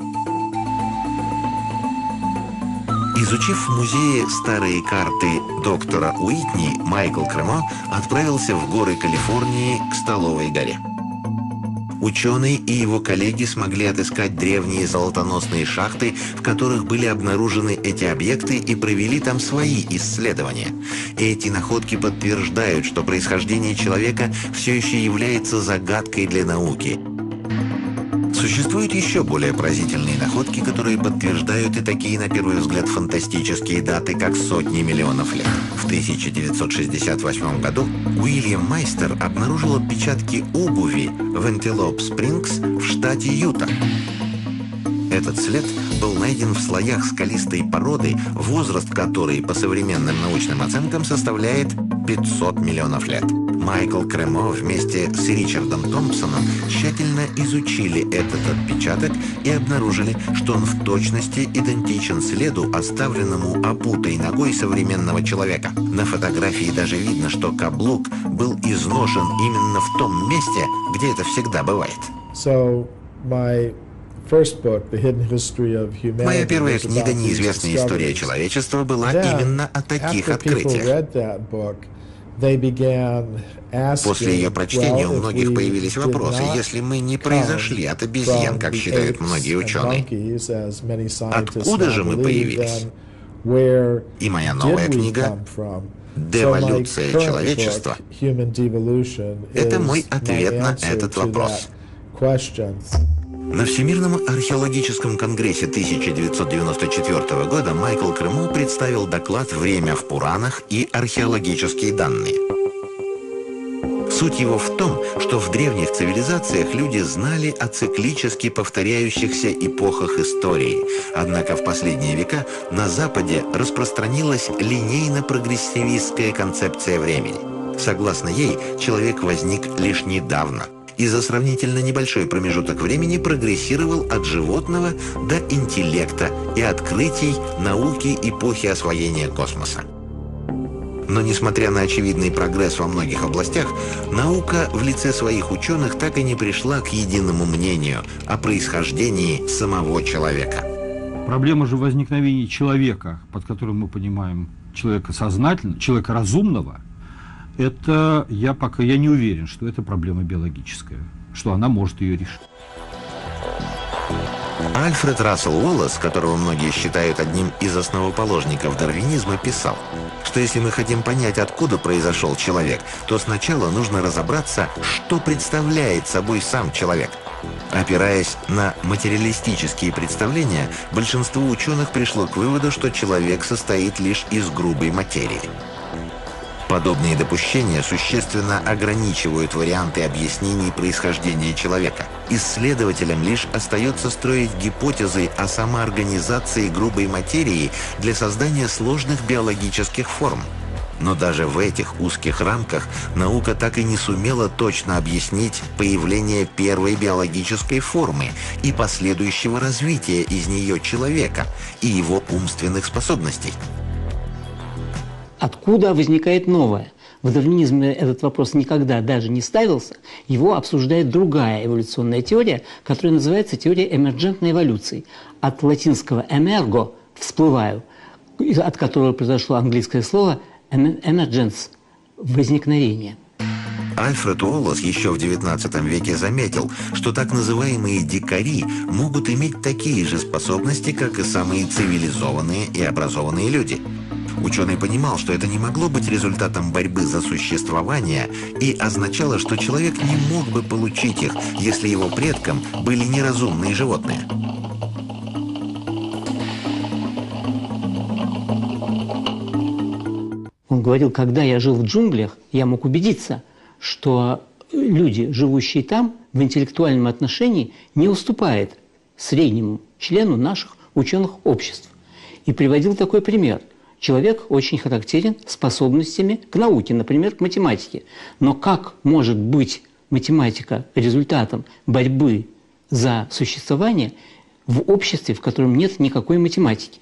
S1: Изучив в музее старые карты доктора Уитни, Майкл Кремо отправился в горы Калифорнии к Столовой горе. Ученый и его коллеги смогли отыскать древние золотоносные шахты, в которых были обнаружены эти объекты, и провели там свои исследования. Эти находки подтверждают, что происхождение человека все еще является загадкой для науки. Существуют еще более поразительные находки, которые подтверждают и такие, на первый взгляд, фантастические даты, как сотни миллионов лет. В тысяча девятьсот шестьдесят восьмом году Уильям Майстер обнаружил отпечатки обуви в Антилоп Спрингс в штате Юта. Этот след был найден в слоях скалистой породы, возраст которой, по современным научным оценкам, составляет пятьсот миллионов лет. Майкл Кремо вместе с Ричардом Томпсоном тщательно изучили этот отпечаток и обнаружили, что он в точности идентичен следу, оставленному обутой ногой современного человека. На фотографии даже видно, что каблук был изношен именно в том месте, где это всегда бывает.
S6: So, my...
S1: Моя первая книга «Неизвестная история человечества» была именно о таких открытиях. После ее прочтения у многих появились вопросы: если мы не произошли от обезьян, как считают многие ученые, откуда же мы появились? И моя новая книга «Деволюция человечества» — это мой ответ на этот вопрос. На Всемирном археологическом конгрессе тысяча девятьсот девяносто четвёртого года Майкл Кремо представил доклад «Время в Пуранах и археологические данные». Суть его в том, что в древних цивилизациях люди знали о циклически повторяющихся эпохах истории. Однако в последние века на Западе распространилась линейно-прогрессивистская концепция времени. Согласно ей, человек возник лишь недавно и за сравнительно небольшой промежуток времени прогрессировал от животного до интеллекта и открытий науки эпохи освоения космоса. Но несмотря на очевидный прогресс во многих областях, наука в лице своих ученых так и не пришла к единому мнению о происхождении самого человека.
S5: Проблема же возникновения человека, под которым мы понимаем человека сознательного, человека разумного, это я пока я не уверен, что это проблема биологическая, что она может ее решить.
S1: Альфред Рассел Уоллес, которого многие считают одним из основоположников дарвинизма, писал, что если мы хотим понять, откуда произошел человек, то сначала нужно разобраться, что представляет собой сам человек. Опираясь на материалистические представления, большинство ученых пришло к выводу, что человек состоит лишь из грубой материи. Подобные допущения существенно ограничивают варианты объяснений происхождения человека. Исследователям лишь остается строить гипотезы о самоорганизации грубой материи для создания сложных биологических форм. Но даже в этих узких рамках наука так и не сумела точно объяснить появление первой биологической формы и последующего развития из нее человека и его умственных способностей.
S3: Откуда возникает новое? В дарвинизме этот вопрос никогда даже не ставился. Его обсуждает другая эволюционная теория, которая называется теория эмерджентной эволюции. От латинского «emergo» – «всплываю», от которого произошло английское слово «emergence» – «возникновение».
S1: Альфред Уоллес еще в девятнадцатом веке заметил, что так называемые дикари могут иметь такие же способности, как и самые цивилизованные и образованные люди. Ученый понимал, что это не могло быть результатом борьбы за существование и означало, что человек не мог бы получить их, если его предком были неразумные животные.
S3: Он говорил, когда я жил в джунглях, я мог убедиться, что люди, живущие там, в интеллектуальном отношении не уступают среднему члену наших ученых обществ. И приводил такой пример. Человек очень характерен способностями к науке, например, к математике. Но как может быть математика результатом борьбы за существование в обществе, в котором нет никакой математики?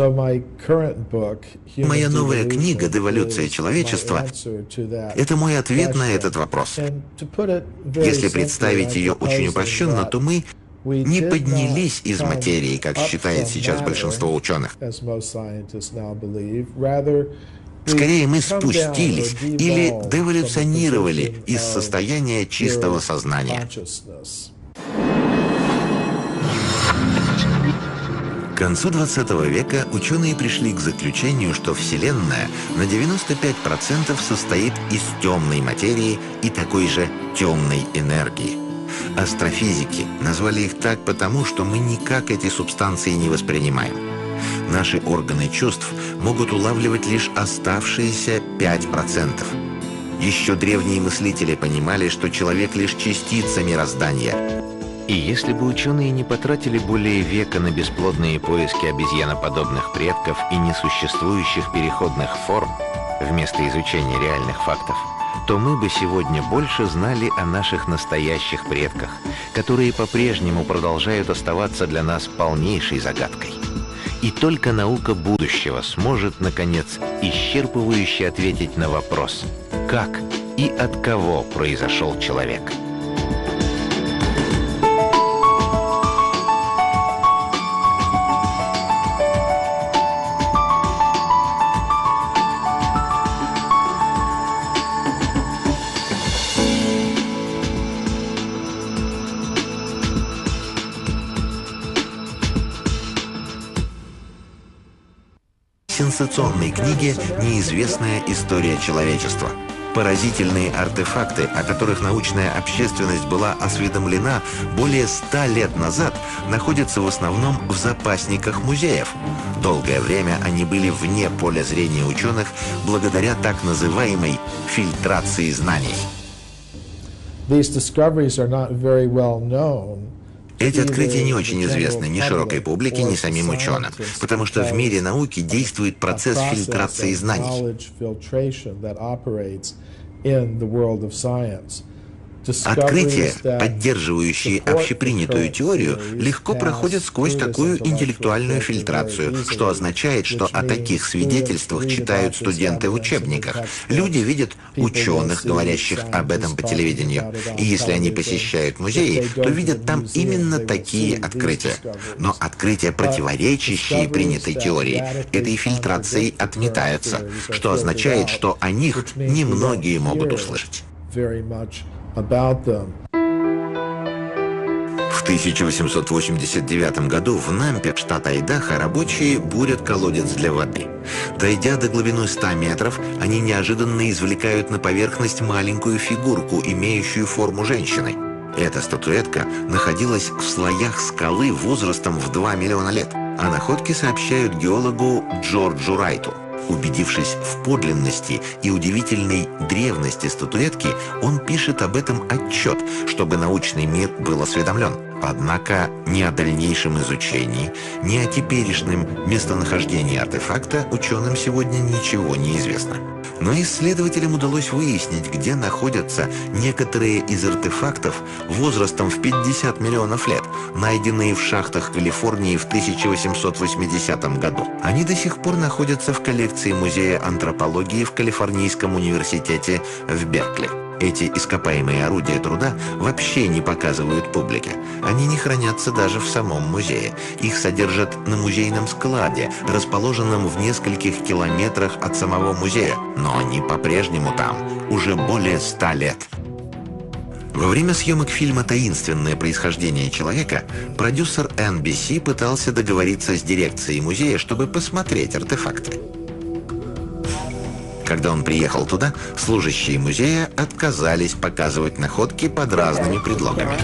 S1: Моя новая книга «Деволюция человечества» – это мой ответ на этот вопрос. Если представить ее очень упрощенно, то мы не поднялись из материи, как считает сейчас большинство ученых. Скорее, мы спустились или деволюционировали из состояния чистого сознания. К концу двадцатого века ученые пришли к заключению, что Вселенная на девяносто пять процентов состоит из темной материи и такой же темной энергии. Астрофизики назвали их так потому, что мы никак эти субстанции не воспринимаем. Наши органы чувств могут улавливать лишь оставшиеся пять процентов. Еще древние мыслители понимали, что человек лишь частица мироздания. И если бы ученые не потратили более века на бесплодные поиски обезьяноподобных предков и несуществующих переходных форм, вместо изучения реальных фактов, то мы бы сегодня больше знали о наших настоящих предках, которые по-прежнему продолжают оставаться для нас полнейшей загадкой. И только наука будущего сможет, наконец, исчерпывающе ответить на вопрос, как и от кого произошел человек. Сенсационной книге «Неизвестная история человечества». Поразительные артефакты, о которых научная общественность была осведомлена более ста лет назад, находятся в основном в запасниках музеев. Долгое время они были вне поля зрения ученых благодаря так называемой фильтрации знаний. Эти открытия не очень известны ни широкой публике, ни самим ученым, потому что в мире науки действует процесс фильтрации знаний. Открытия, поддерживающие общепринятую теорию, легко проходят сквозь такую интеллектуальную фильтрацию, что означает, что о таких свидетельствах читают студенты в учебниках. Люди видят ученых, говорящих об этом по телевидению. И если они посещают музеи, то видят там именно такие открытия. Но открытия, противоречащие принятой теории, этой фильтрацией отметаются, что означает, что о них немногие могут услышать. В тысяча восемьсот восемьдесят девятом году в Нампе, штат Айдахо, рабочие бурят колодец для воды. Дойдя до глубины ста метров, они неожиданно извлекают на поверхность маленькую фигурку, имеющую форму женщины. Эта статуэтка находилась в слоях скалы возрастом в два миллиона лет. О находке сообщают геологу Джорджу Райту. Убедившись в подлинности и удивительной древности статуэтки, он пишет об этом отчет, чтобы научный мир был осведомлен. Однако ни о дальнейшем изучении, ни о теперешнем местонахождении артефакта ученым сегодня ничего не известно. Но исследователям удалось выяснить, где находятся некоторые из артефактов возрастом в пятьдесят миллионов лет, найденные в шахтах Калифорнии в тысяча восемьсот восьмидесятом году. Они до сих пор находятся в коллекции Музея антропологии в Калифорнийском университете в Беркли. Эти ископаемые орудия труда вообще не показывают публике. Они не хранятся даже в самом музее. Их содержат на музейном складе, расположенном в нескольких километрах от самого музея. Но они по-прежнему там, уже более ста лет. Во время съемок фильма «Таинственное происхождение человека» продюсер эн би си пытался договориться с дирекцией музея, чтобы посмотреть артефакты. Когда он приехал туда, служащие музея отказались показывать находки под разными предлогами.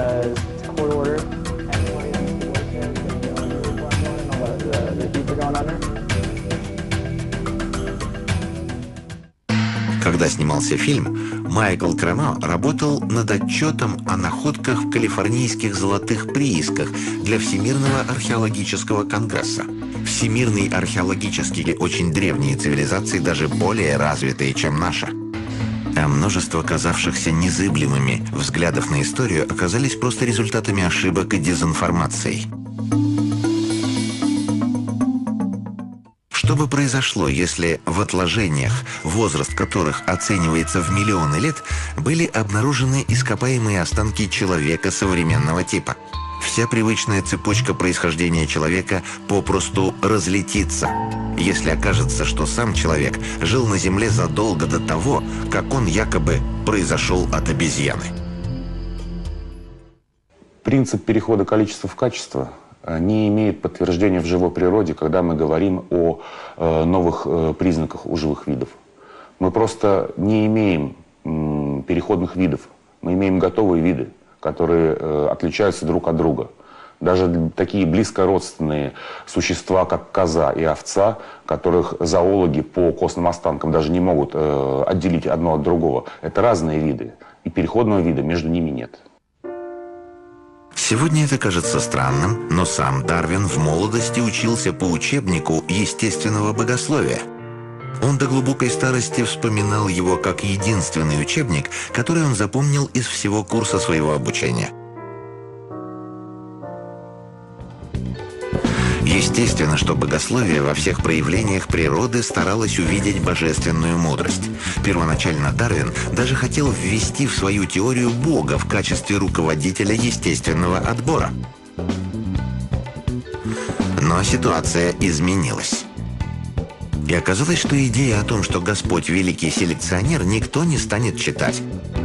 S1: Когда снимался фильм, Майкл Кремо работал над отчетом о находках в калифорнийских золотых приисках для Всемирного археологического конгресса. Всемирные археологические очень древние цивилизации, даже более развитые, чем наша. А множество казавшихся незыблемыми взглядов на историю оказались просто результатами ошибок и дезинформацией. Что бы произошло, если в отложениях, возраст которых оценивается в миллионы лет, были обнаружены ископаемые останки человека современного типа? Вся привычная цепочка происхождения человека попросту разлетится, если окажется, что сам человек жил на Земле задолго до того, как он якобы произошел от обезьяны.
S2: Принцип перехода количества в качество не имеет подтверждения в живой природе, когда мы говорим о э, новых э, признаках у живых видов. Мы просто не имеем м, переходных видов, мы имеем готовые виды, которые э, отличаются друг от друга. Даже такие близкородственные существа, как коза и овца, которых зоологи по костным останкам даже не могут э, отделить одно от другого, это разные виды, и переходного вида между ними нет.
S1: Сегодня это кажется странным, но сам Дарвин в молодости учился по учебнику естественного богословия. Он до глубокой старости вспоминал его как единственный учебник, который он запомнил из всего курса своего обучения. Естественно, что богословие во всех проявлениях природы старалось увидеть божественную мудрость. Первоначально Дарвин даже хотел ввести в свою теорию Бога в качестве руководителя естественного отбора. Но ситуация изменилась. И оказалось, что идея о том, что Господь великий селекционер, никто не станет читать.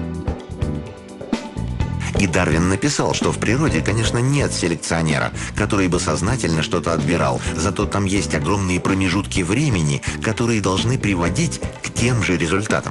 S1: И Дарвин написал, что в природе, конечно, нет селекционера, который бы сознательно что-то отбирал, зато там есть огромные промежутки времени, которые должны приводить к тем же результатам.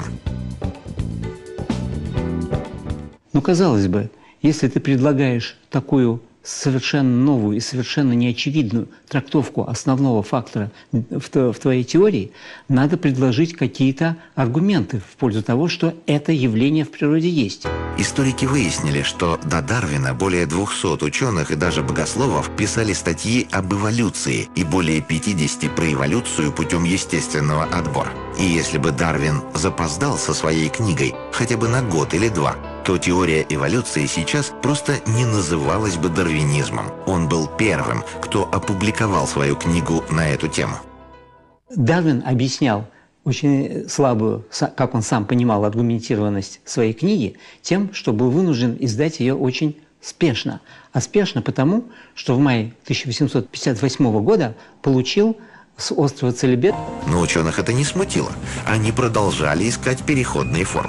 S3: Ну, казалось бы, если ты предлагаешь такую совершенно новую и совершенно неочевидную трактовку основного фактора в, в твоей теории, надо предложить какие-то аргументы в пользу того, что это явление в природе есть.
S1: Историки выяснили, что до Дарвина более двухсот ученых и даже богословов писали статьи об эволюции и более пятидесяти про эволюцию путем естественного отбора. И если бы Дарвин запоздал со своей книгой хотя бы на год или два, то теория эволюции сейчас просто не называлась бы дарвинизмом. Он был первым, кто опубликовал свою книгу на эту тему.
S3: Дарвин объяснял очень слабую, как он сам понимал, аргументированность своей книги тем, что был вынужден издать ее очень спешно. А спешно потому, что в мае тысяча восемьсот пятьдесят восьмого года получил с острова Целебет.
S1: Но ученых это не смутило. Они продолжали искать переходные формы.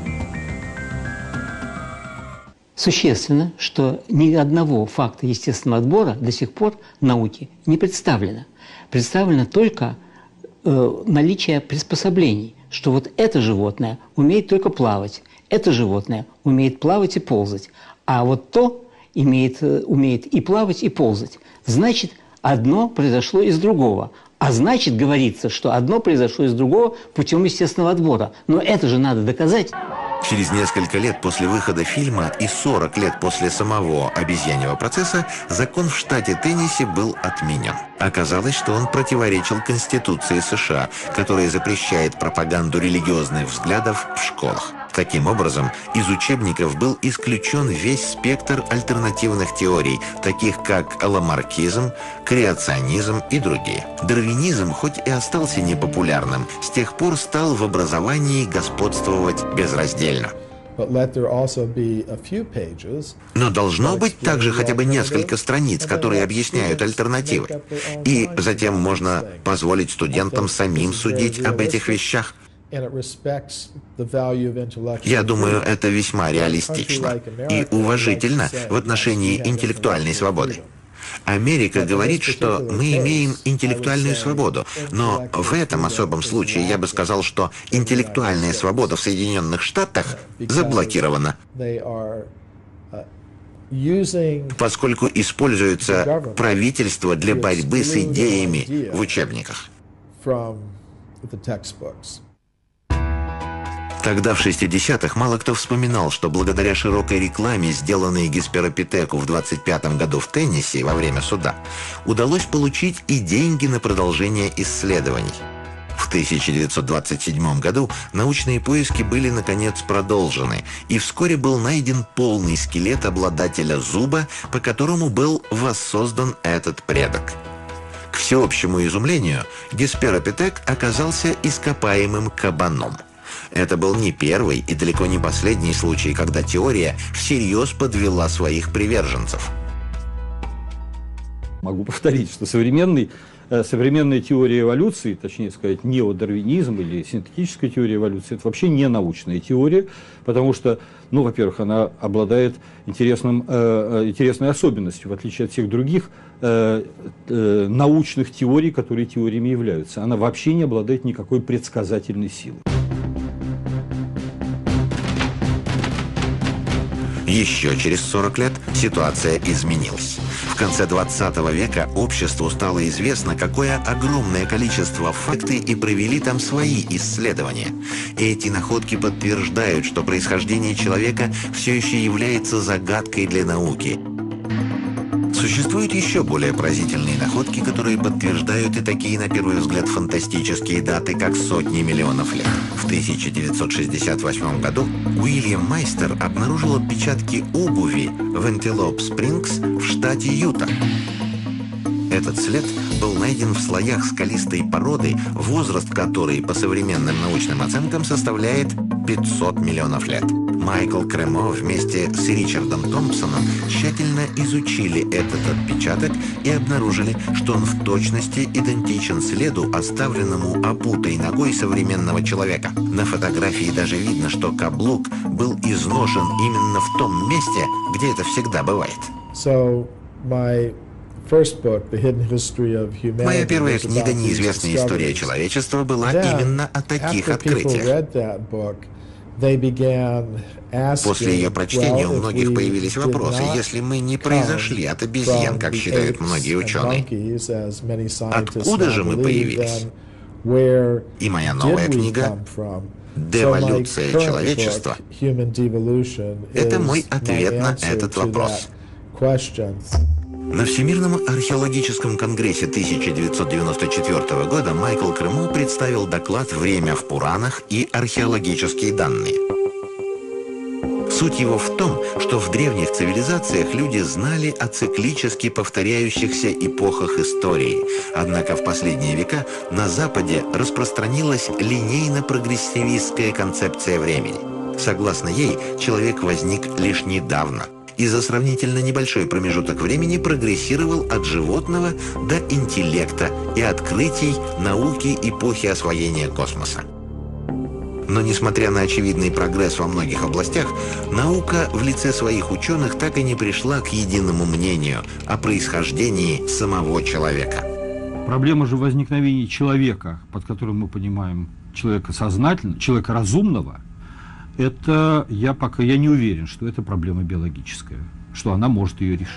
S3: Существенно, что ни одного факта естественного отбора до сих пор в науке не представлено. Представлено только э, наличие приспособлений, что вот это животное умеет только плавать, это животное умеет плавать и ползать, а вот то имеет, умеет и плавать, и ползать. Значит, одно произошло из другого. А значит, говорится, что одно произошло из другого путем естественного отбора. Но это же надо доказать.
S1: Через несколько лет после выхода фильма и сорок лет после самого обезьяньего процесса закон в штате Теннесси был отменен. Оказалось, что он противоречил Конституции США, которая запрещает пропаганду религиозных взглядов в школах. Таким образом, из учебников был исключен весь спектр альтернативных теорий, таких как ламаркизм, креационизм и другие. Дарвинизм, хоть и остался непопулярным, с тех пор стал в образовании господствовать безраздельно. Но должно быть также хотя бы несколько страниц, которые объясняют альтернативы. И затем можно позволить студентам самим судить об этих вещах. Я думаю, это весьма реалистично и уважительно в отношении интеллектуальной свободы. Америка говорит, что мы имеем интеллектуальную свободу, но в этом особом случае я бы сказал, что интеллектуальная свобода в Соединенных Штатах заблокирована, поскольку используется правительство для борьбы с идеями в учебниках. Тогда, в шестидесятых, мало кто вспоминал, что благодаря широкой рекламе, сделанной Гесперопитеку в двадцать пятом году в Теннесси во время суда, удалось получить и деньги на продолжение исследований. В тысяча девятьсот двадцать седьмом году научные поиски были, наконец, продолжены, и вскоре был найден полный скелет обладателя зуба, по которому был воссоздан этот предок. К всеобщему изумлению, Гесперопитек оказался ископаемым кабаном. Это был не первый и далеко не последний случай, когда теория всерьез подвела своих приверженцев.
S5: Могу повторить, что современный, современная теория эволюции, точнее сказать, неодарвинизм или синтетическая теория эволюции, это вообще не научная теория, потому что, ну, во-первых, она обладает интересным, э, интересной особенностью, в отличие от всех других э, э, научных теорий, которые теориями являются. Она вообще не обладает никакой предсказательной силой.
S1: Еще через сорок лет ситуация изменилась. В конце двадцатого века обществу стало известно, какое огромное количество фактов, и провели там свои исследования. Эти находки подтверждают, что происхождение человека все еще является загадкой для науки. Существуют еще более поразительные находки, которые подтверждают и такие, на первый взгляд, фантастические даты, как сотни миллионов лет. В тысяча девятьсот шестьдесят восьмом году Уильям Майстер обнаружил отпечатки обуви в Энтелоп-Спрингс в штате Юта. Этот след был найден в слоях скалистой породы, возраст которой, по современным научным оценкам, составляет пятьсот миллионов лет. Майкл Кремо вместе с Ричардом Томпсоном тщательно изучили этот отпечаток и обнаружили, что он в точности идентичен следу, оставленному обутой ногой современного человека. На фотографии даже видно, что каблук был изношен именно в том месте, где это всегда бывает.
S6: So, my...
S1: Моя первая книга «Неизвестная история человечества» была именно о таких открытиях. После ее прочтения у многих появились вопросы: если мы не произошли от обезьян, как считают многие ученые, откуда же мы появились? И моя новая книга «Деволюция человечества» — это мой ответ на этот вопрос. На Всемирном археологическом конгрессе тысяча девятьсот девяносто четвёртого года Майкл Кремо представил доклад «Время в Пуранах и археологические данные». Суть его в том, что в древних цивилизациях люди знали о циклически повторяющихся эпохах истории. Однако в последние века на Западе распространилась линейно-прогрессивистская концепция времени. Согласно ей, человек возник лишь недавно и за сравнительно небольшой промежуток времени прогрессировал от животного до интеллекта и открытий науки эпохи освоения космоса. Но несмотря на очевидный прогресс во многих областях, наука в лице своих ученых так и не пришла к единому мнению о происхождении самого человека.
S5: Проблема же возникновения человека, под которым мы понимаем человека сознательного, человека разумного, это я пока я не уверен, что это проблема биологическая, что она может ее решить.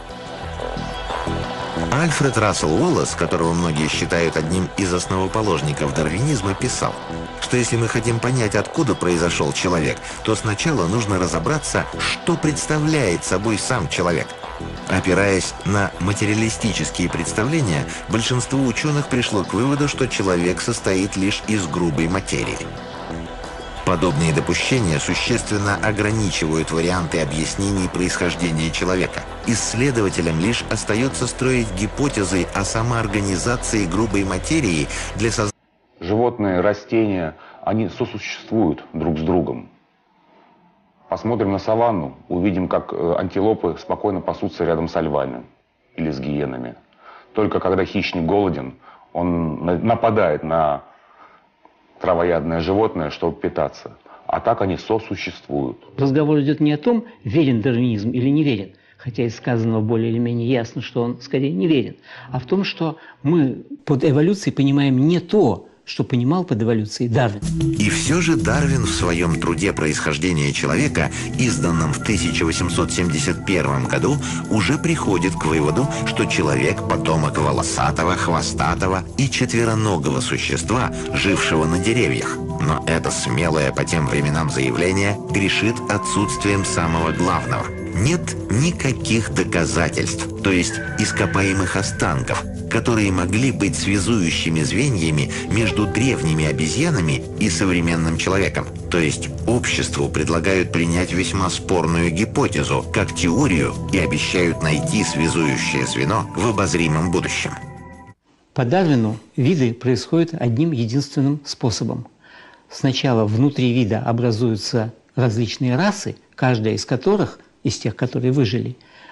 S1: Альфред Рассел Уоллес, которого многие считают одним из основоположников дарвинизма, писал, что если мы хотим понять, откуда произошел человек, то сначала нужно разобраться, что представляет собой сам человек. Опираясь на материалистические представления, большинство ученых пришло к выводу, что человек состоит лишь из грубой материи. Подобные допущения существенно ограничивают варианты объяснений происхождения человека. Исследователям лишь остается строить гипотезы о самоорганизации грубой материи для создания...
S2: Животные, растения, они сосуществуют друг с другом. Посмотрим на саванну, увидим, как антилопы спокойно пасутся рядом со львами или с гиенами. Только когда хищник голоден, он нападает на травоядное животное, чтобы питаться. А так они сосуществуют.
S3: Разговор идет не о том, верен дарвинизм или не верен, хотя из сказанного более или менее ясно, что он скорее не верен, а в том, что мы под эволюцией понимаем не то, что понимал под эволюцией Дарвин.
S1: И все же Дарвин в своем труде «Происхождение человека», изданном в тысяча восемьсот семьдесят первом году, уже приходит к выводу, что человек – потомок волосатого, хвостатого и четвероногого существа, жившего на деревьях. Но это смелое по тем временам заявление грешит отсутствием самого главного. Нет никаких доказательств, то есть ископаемых останков, которые могли быть связующими звеньями между древними обезьянами и современным человеком. То есть обществу предлагают принять весьма спорную гипотезу, как теорию, и обещают найти связующее звено в обозримом будущем.
S3: По Дарвину виды происходят одним единственным способом. Сначала внутри вида образуются различные расы, каждая из которых, из тех, которые выжили,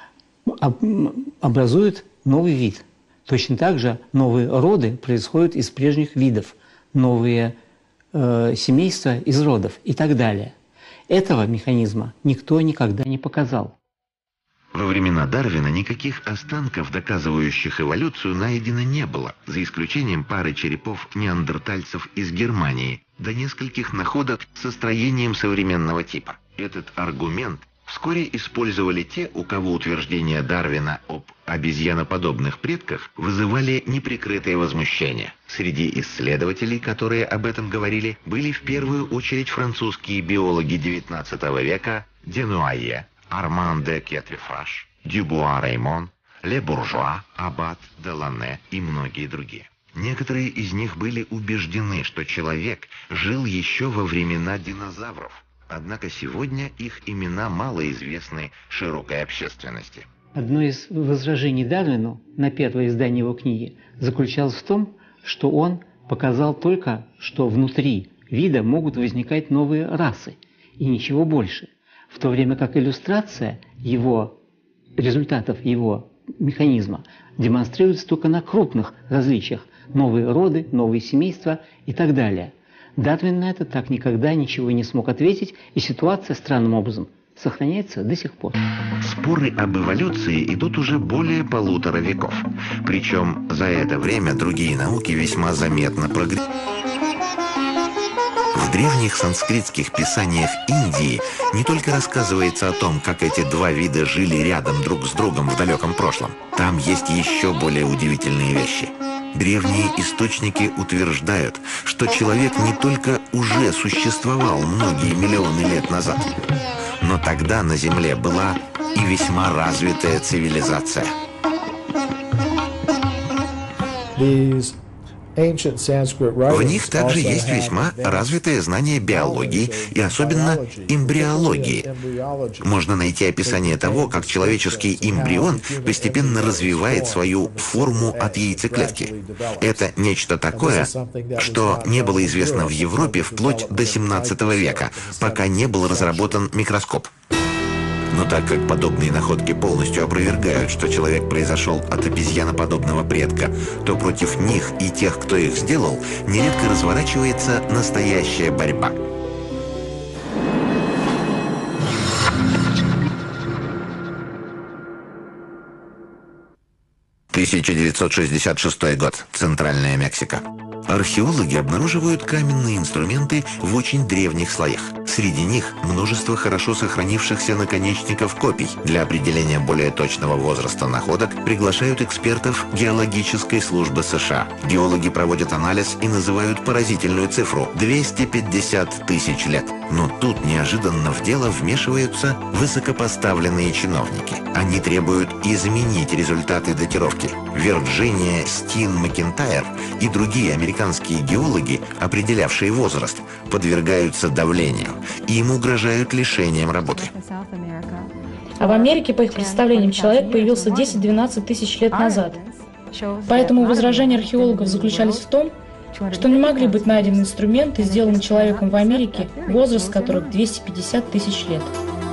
S3: образует новый вид. Точно так же новые роды происходят из прежних видов, новые э, семейства из родов и так далее. Этого механизма никто никогда не показал.
S1: Во времена Дарвина никаких останков, доказывающих эволюцию, найдено не было, за исключением пары черепов неандертальцев из Германии, до нескольких находок со строением современного типа. Этот аргумент вскоре использовали те, у кого утверждения Дарвина об обезьяноподобных предках вызывали неприкрытое возмущение. Среди исследователей, которые об этом говорили, были в первую очередь французские биологи девятнадцатого века Денуае, Арман де Кетрефаш, Дюбуа Реймон, Ле Буржуа, Аббат, Делане и многие другие. Некоторые из них были убеждены, что человек жил еще во времена динозавров. Однако сегодня их имена мало известны широкой общественности.
S3: Одно из возражений Дарвину на первое издание его книги заключалось в том, что он показал только, что внутри вида могут возникать новые расы, и ничего больше. В то время как иллюстрация его результатов, его механизма демонстрируется только на крупных различиях – новые роды, новые семейства и так далее. Дарвин на это так никогда ничего не смог ответить, и ситуация странным образом сохраняется до сих пор.
S1: Споры об эволюции идут уже более полутора веков. Причем за это время другие науки весьма заметно прогрессируют. В древних санскритских писаниях Индии не только рассказывается о том, как эти два вида жили рядом друг с другом в далеком прошлом. Там есть еще более удивительные вещи. Древние источники утверждают, что человек не только уже существовал многие миллионы лет назад, но тогда на Земле была и весьма развитая цивилизация.
S6: These
S1: В них также есть весьма развитое знание биологии и особенно эмбриологии. Можно найти описание того, как человеческий эмбрион постепенно развивает свою форму от яйцеклетки. Это нечто такое, что не было известно в Европе вплоть до семнадцатого века, пока не был разработан микроскоп. Но так как подобные находки полностью опровергают, что человек произошел от обезьяноподобного предка, то против них и тех, кто их сделал, нередко разворачивается настоящая борьба. тысяча девятьсот шестьдесят шестой год. Центральная Мексика. Археологи обнаруживают каменные инструменты в очень древних слоях. Среди них множество хорошо сохранившихся наконечников копий. Для определения более точного возраста находок приглашают экспертов геологической службы США. Геологи проводят анализ и называют поразительную цифру – двести пятьдесят тысяч лет. Но тут неожиданно в дело вмешиваются высокопоставленные чиновники. Они требуют изменить результаты датировки. Вирджиния Стин Макентайр и другие американские геологи, определявшие возраст, подвергаются давлению. Им угрожают лишением работы.
S4: А в Америке, по их представлениям, человек появился десять-двенадцать тысяч лет назад. Поэтому возражения археологов заключались в том, что не могли быть найдены инструменты, сделанные человеком в Америке, возраст которых двести пятьдесят тысяч лет.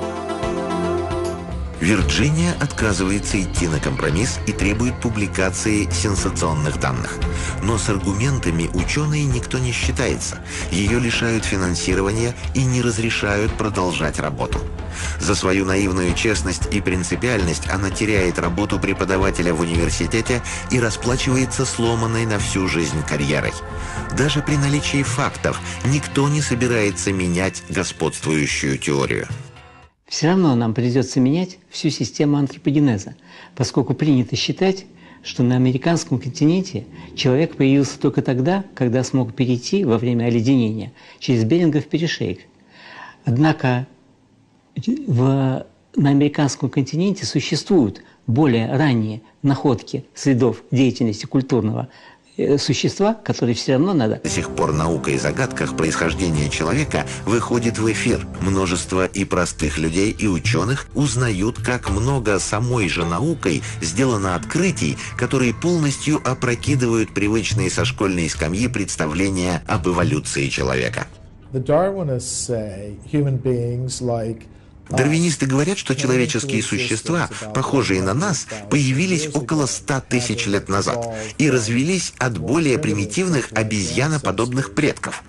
S1: Вирджиния отказывается идти на компромисс и требует публикации сенсационных данных. Но с аргументами ученые никто не считается. Ее лишают финансирования и не разрешают продолжать работу. За свою наивную честность и принципиальность она теряет работу преподавателя в университете и расплачивается сломанной на всю жизнь карьерой. Даже при наличии фактов никто не собирается менять господствующую теорию.
S3: Все равно нам придется менять всю систему антропогенеза, поскольку принято считать, что на американском континенте человек появился только тогда, когда смог перейти во время оледенения через Берингов перешейк. Однако в, на американском континенте существуют более ранние находки следов деятельности культурного существа, которые все равно надо.
S1: До сих пор наука и загадках происхождения человека выходит в эфир. Множество и простых людей, и ученых узнают, как много самой же наукой сделано открытий, которые полностью опрокидывают привычные со школьной скамьи представления об эволюции человека. Дарвинисты говорят, что человеческие существа, похожие на нас, появились около ста тысяч лет назад и развились от более примитивных обезьяноподобных предков.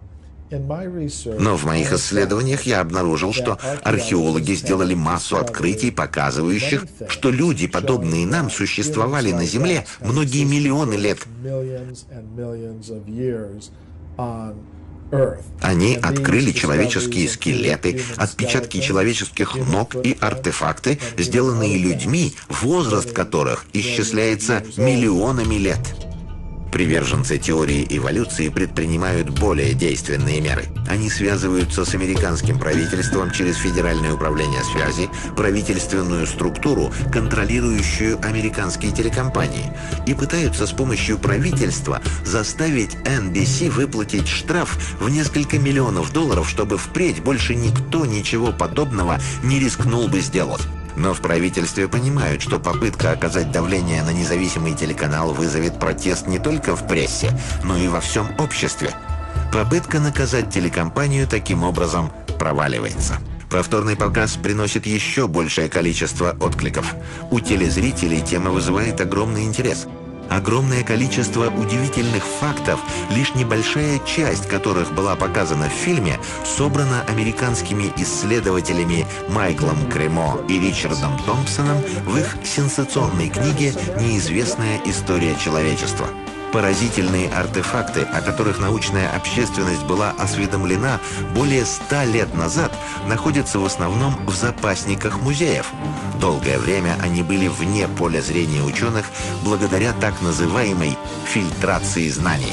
S1: Но в моих исследованиях я обнаружил, что археологи сделали массу открытий, показывающих, что люди, подобные нам, существовали на Земле многие миллионы лет. Они открыли человеческие скелеты, отпечатки человеческих ног и артефакты, сделанные людьми, возраст которых исчисляется миллионами лет. Приверженцы теории эволюции предпринимают более действенные меры. Они связываются с американским правительством через Федеральное управление связи, правительственную структуру, контролирующую американские телекомпании, и пытаются с помощью правительства заставить эн би си выплатить штраф в несколько миллионов долларов, чтобы впредь больше никто ничего подобного не рискнул бы сделать. Но в правительстве понимают, что попытка оказать давление на независимый телеканал вызовет протест не только в прессе, но и во всем обществе. Попытка наказать телекомпанию таким образом проваливается. Повторный показ приносит еще большее количество откликов. У телезрителей тема вызывает огромный интерес. Огромное количество удивительных фактов, лишь небольшая часть которых была показана в фильме, собрана американскими исследователями Майклом Кремо и Ричардом Томпсоном в их сенсационной книге «Неизвестная история человечества». Поразительные артефакты, о которых научная общественность была осведомлена более ста лет назад, находятся в основном в запасниках музеев. Долгое время они были вне поля зрения ученых благодаря так называемой фильтрации знаний.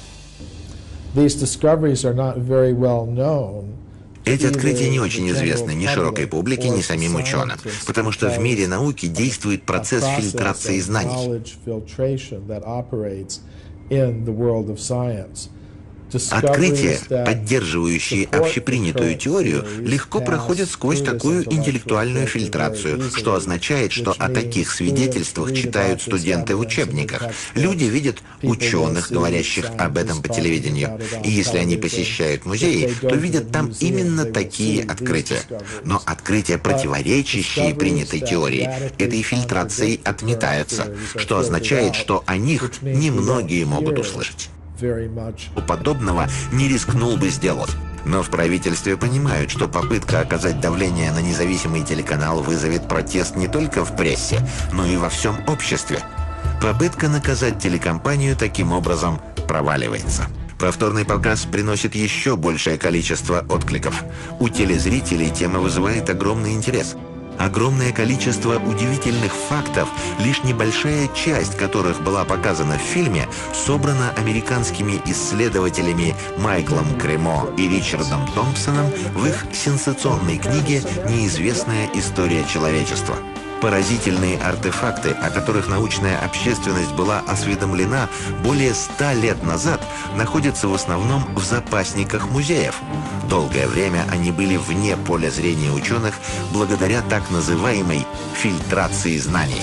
S1: Эти открытия не очень известны ни широкой публике, ни самим ученым, потому что в мире науки действует процесс фильтрации знаний.
S6: in the world of science.
S1: Открытия, поддерживающие общепринятую теорию, легко проходят сквозь такую интеллектуальную фильтрацию, что означает, что о таких свидетельствах читают студенты в учебниках. Люди видят ученых, говорящих об этом по телевидению. И если они посещают музеи, то видят там именно такие открытия. Но открытия, противоречащие принятой теории, этой фильтрацией отметаются, что означает, что о них немногие могут услышать. Подобного не рискнул бы сделать. Но в правительстве понимают, что попытка оказать давление на независимый телеканал вызовет протест не только в прессе, но и во всем обществе. Попытка наказать телекомпанию таким образом проваливается. Повторный показ приносит еще большее количество откликов. У телезрителей тема вызывает огромный интерес. Огромное количество удивительных фактов, лишь небольшая часть которых была показана в фильме, собрана американскими исследователями Майклом Кремо и Ричардом Томпсоном в их сенсационной книге «Неизвестная история человечества». Поразительные артефакты, о которых научная общественность была осведомлена более ста лет назад, находятся в основном в запасниках музеев. Долгое время они были вне поля зрения ученых благодаря так называемой фильтрации знаний.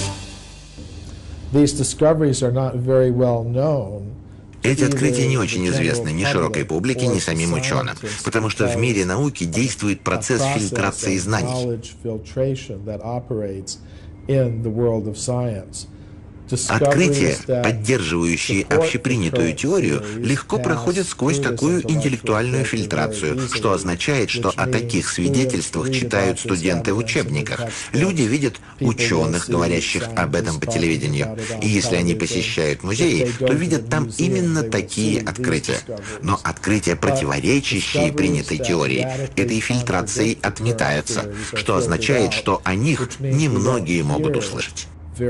S1: Эти открытия не очень известны ни широкой публике, ни самим ученым, потому что в мире науки действует процесс фильтрации знаний. Открытия, поддерживающие общепринятую теорию, легко проходят сквозь такую интеллектуальную фильтрацию, что означает, что о таких свидетельствах читают студенты в учебниках. Люди видят ученых, говорящих об этом по телевидению. И если они посещают музеи, то видят там именно такие открытия. Но открытия, противоречащие принятой теории, этой фильтрацией отметаются, что означает, что о них немногие могут услышать.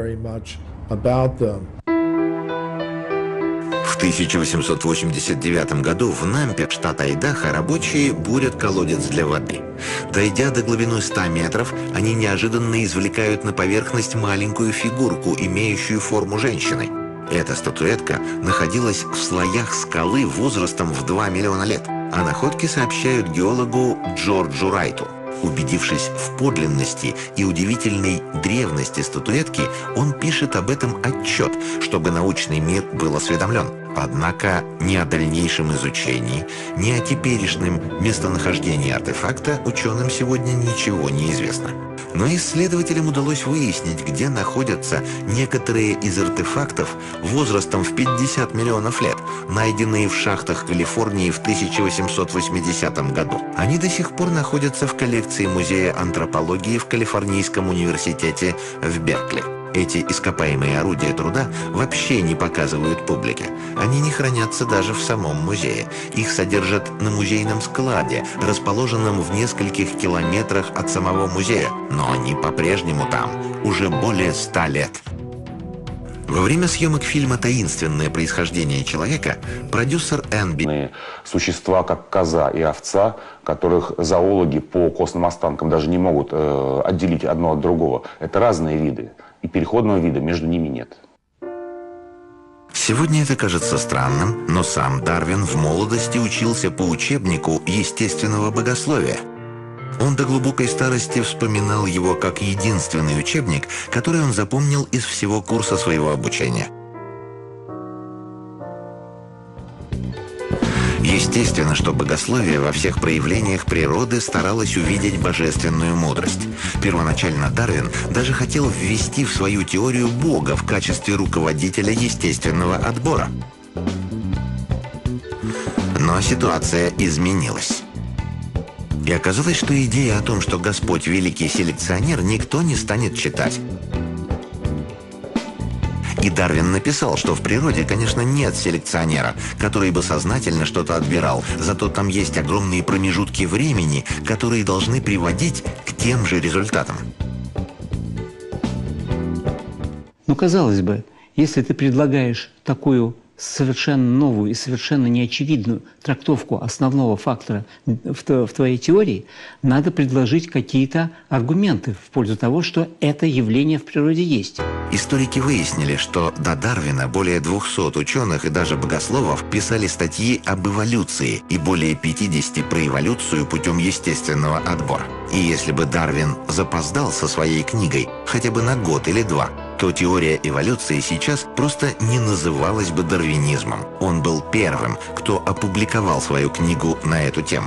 S1: В тысяча восемьсот восемьдесят девятом году в Нампе, штат Айдахо, рабочие бурят колодец для воды. Дойдя до глубины ста метров, они неожиданно извлекают на поверхность маленькую фигурку, имеющую форму женщины. Эта статуэтка находилась в слоях скалы возрастом в два миллиона лет. О находке сообщают геологу Джорджу Райту. Убедившись в подлинности и удивительной древности статуэтки, он пишет об этом отчет, чтобы научный мир был осведомлен. Однако ни о дальнейшем изучении, ни о теперешнем местонахождении артефакта ученым сегодня ничего не известно. Но исследователям удалось выяснить, где находятся некоторые из артефактов возрастом в пятьдесят миллионов лет, найденные в шахтах Калифорнии в тысяча восемьсот восьмидесятом году. Они до сих пор находятся в коллекции Музея антропологии в Калифорнийском университете в Беркли. Эти ископаемые орудия труда вообще не показывают публике. Они не хранятся даже в самом музее. Их содержат на музейном складе, расположенном в нескольких километрах от самого музея. Но они по-прежнему там, уже более ста лет. Во время съемок фильма «Таинственное происхождение человека» продюсер Энн Би...
S2: Существа, как коза и овца, которых зоологи по костным останкам даже не могут э, отделить одно от другого. Это разные виды. И переходного вида между ними нет.
S1: Сегодня это кажется странным, но сам Дарвин в молодости учился по учебнику естественного богословия. Он до глубокой старости вспоминал его как единственный учебник, который он запомнил из всего курса своего обучения. Естественно, что богословие во всех проявлениях природы старалось увидеть божественную мудрость. Первоначально Дарвин даже хотел ввести в свою теорию Бога в качестве руководителя естественного отбора. Но ситуация изменилась. И оказалось, что идея о том, что Господь великий селекционер, никто не станет читать. И Дарвин написал, что в природе, конечно, нет селекционера, который бы сознательно что-то отбирал, зато там есть огромные промежутки времени, которые должны приводить к тем же результатам.
S3: Ну, казалось бы, если ты предлагаешь такую совершенно новую и совершенно неочевидную трактовку основного фактора в, в твоей теории, надо предложить какие-то аргументы в пользу того, что это явление в природе есть.
S1: Историки выяснили, что до Дарвина более двухсот ученых и даже богословов писали статьи об эволюции и более пятидесяти про эволюцию путем естественного отбора. И если бы Дарвин запоздал со своей книгой хотя бы на год или два, то теория эволюции сейчас просто не называлась бы дарвинизмом. Он был первым, кто опубликовал свою книгу на эту тему.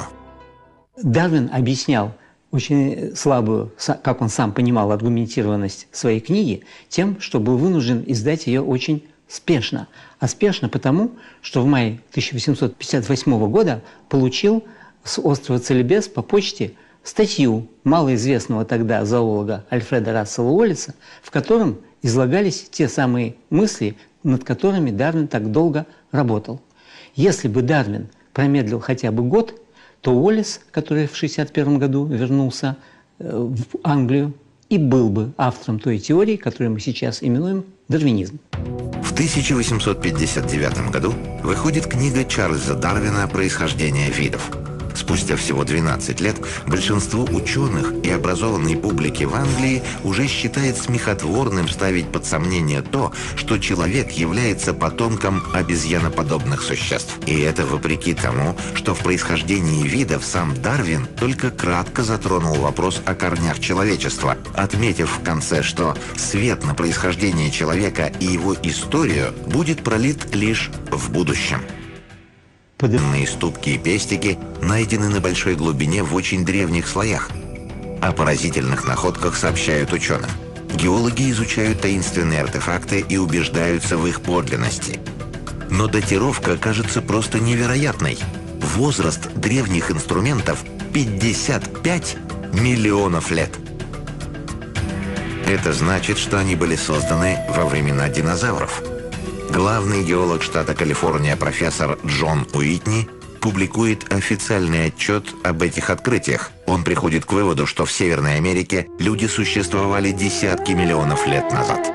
S3: Дарвин объяснял очень слабую, как он сам понимал, аргументированность своей книги тем, что был вынужден издать ее очень спешно. А спешно потому, что в мае тысяча восемьсот пятьдесят восьмого года получил с острова Целебес по почте статью малоизвестного тогда зоолога Альфреда Рассела Уоллеса, в котором излагались те самые мысли, над которыми Дарвин так долго работал. Если бы Дарвин промедлил хотя бы год, то Уоллес, который в шестьдесят первом году вернулся в Англию, и был бы автором той теории, которую мы сейчас именуем дарвинизм.
S1: В тысяча восемьсот пятьдесят девятом году выходит книга Чарльза Дарвина «Происхождение видов». Спустя всего двенадцать лет большинство ученых и образованной публики в Англии уже считает смехотворным ставить под сомнение то, что человек является потомком обезьяноподобных существ. И это вопреки тому, что в «Происхождении видов» сам Дарвин только кратко затронул вопрос о корнях человечества, отметив в конце, что свет на происхождение человека и его историю будет пролит лишь в будущем. Подобные ступки и пестики найдены на большой глубине в очень древних слоях. О поразительных находках сообщают ученым. Геологи изучают таинственные артефакты и убеждаются в их подлинности. Но датировка кажется просто невероятной. Возраст древних инструментов – пятьдесят пять миллионов лет. Это значит, что они были созданы во времена динозавров. Главный геолог штата Калифорния профессор Джон Уитни публикует официальный отчет об этих открытиях. Он приходит к выводу, что в Северной Америке люди существовали десятки миллионов лет назад.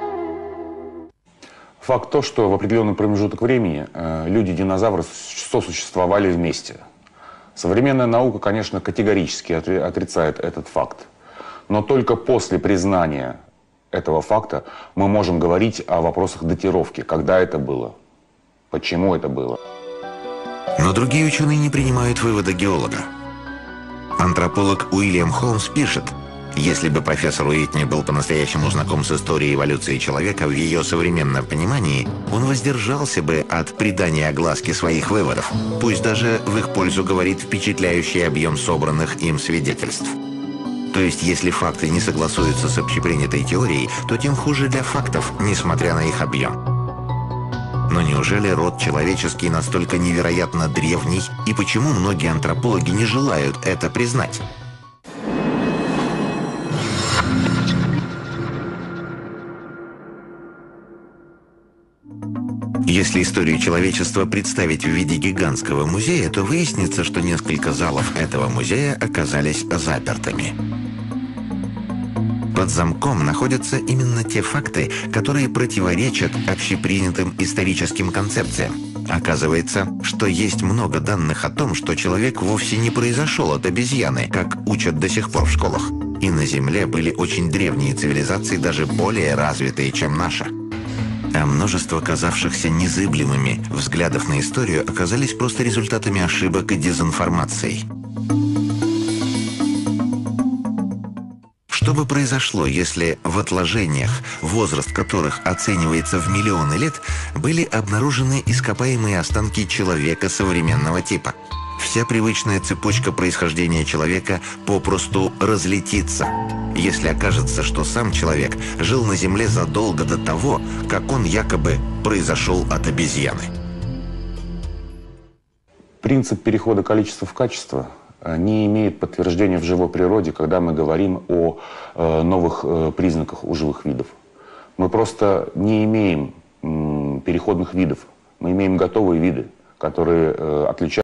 S2: Факт то, что в определенный промежуток времени э, люди-динозавры сосуществовали вместе. Современная наука, конечно, категорически отрицает этот факт. Но только после признания этого факта мы можем говорить о вопросах датировки. Когда это было? Почему это было?
S1: Но другие ученые не принимают вывода геолога. Антрополог Уильям Холмс пишет, если бы профессор Уитни был по-настоящему знаком с историей эволюции человека в ее современном понимании, он воздержался бы от придания огласки своих выводов, пусть даже в их пользу говорит впечатляющий объем собранных им свидетельств. То есть, если факты не согласуются с общепринятой теорией, то тем хуже для фактов, несмотря на их объем. Но неужели род человеческий настолько невероятно древний, и почему многие антропологи не желают это признать? Если историю человечества представить в виде гигантского музея, то выяснится, что несколько залов этого музея оказались запертыми. Под замком находятся именно те факты, которые противоречат общепринятым историческим концепциям. Оказывается, что есть много данных о том, что человек вовсе не произошел от обезьяны, как учат до сих пор в школах. И на Земле были очень древние цивилизации, даже более развитые, чем наша. А множество казавшихся незыблемыми взглядов на историю оказались просто результатами ошибок и дезинформацией. Что бы произошло, если в отложениях, возраст которых оценивается в миллионы лет, были обнаружены ископаемые останки человека современного типа? Вся привычная цепочка происхождения человека попросту разлетится, если окажется, что сам человек жил на Земле задолго до того, как он якобы произошел от обезьяны.
S2: Принцип перехода количества в качество не имеет подтверждения в живой природе, когда мы говорим о э, новых э, признаках у живых видов. Мы просто не имеем м, переходных видов, мы имеем готовые виды, которые э, отличаются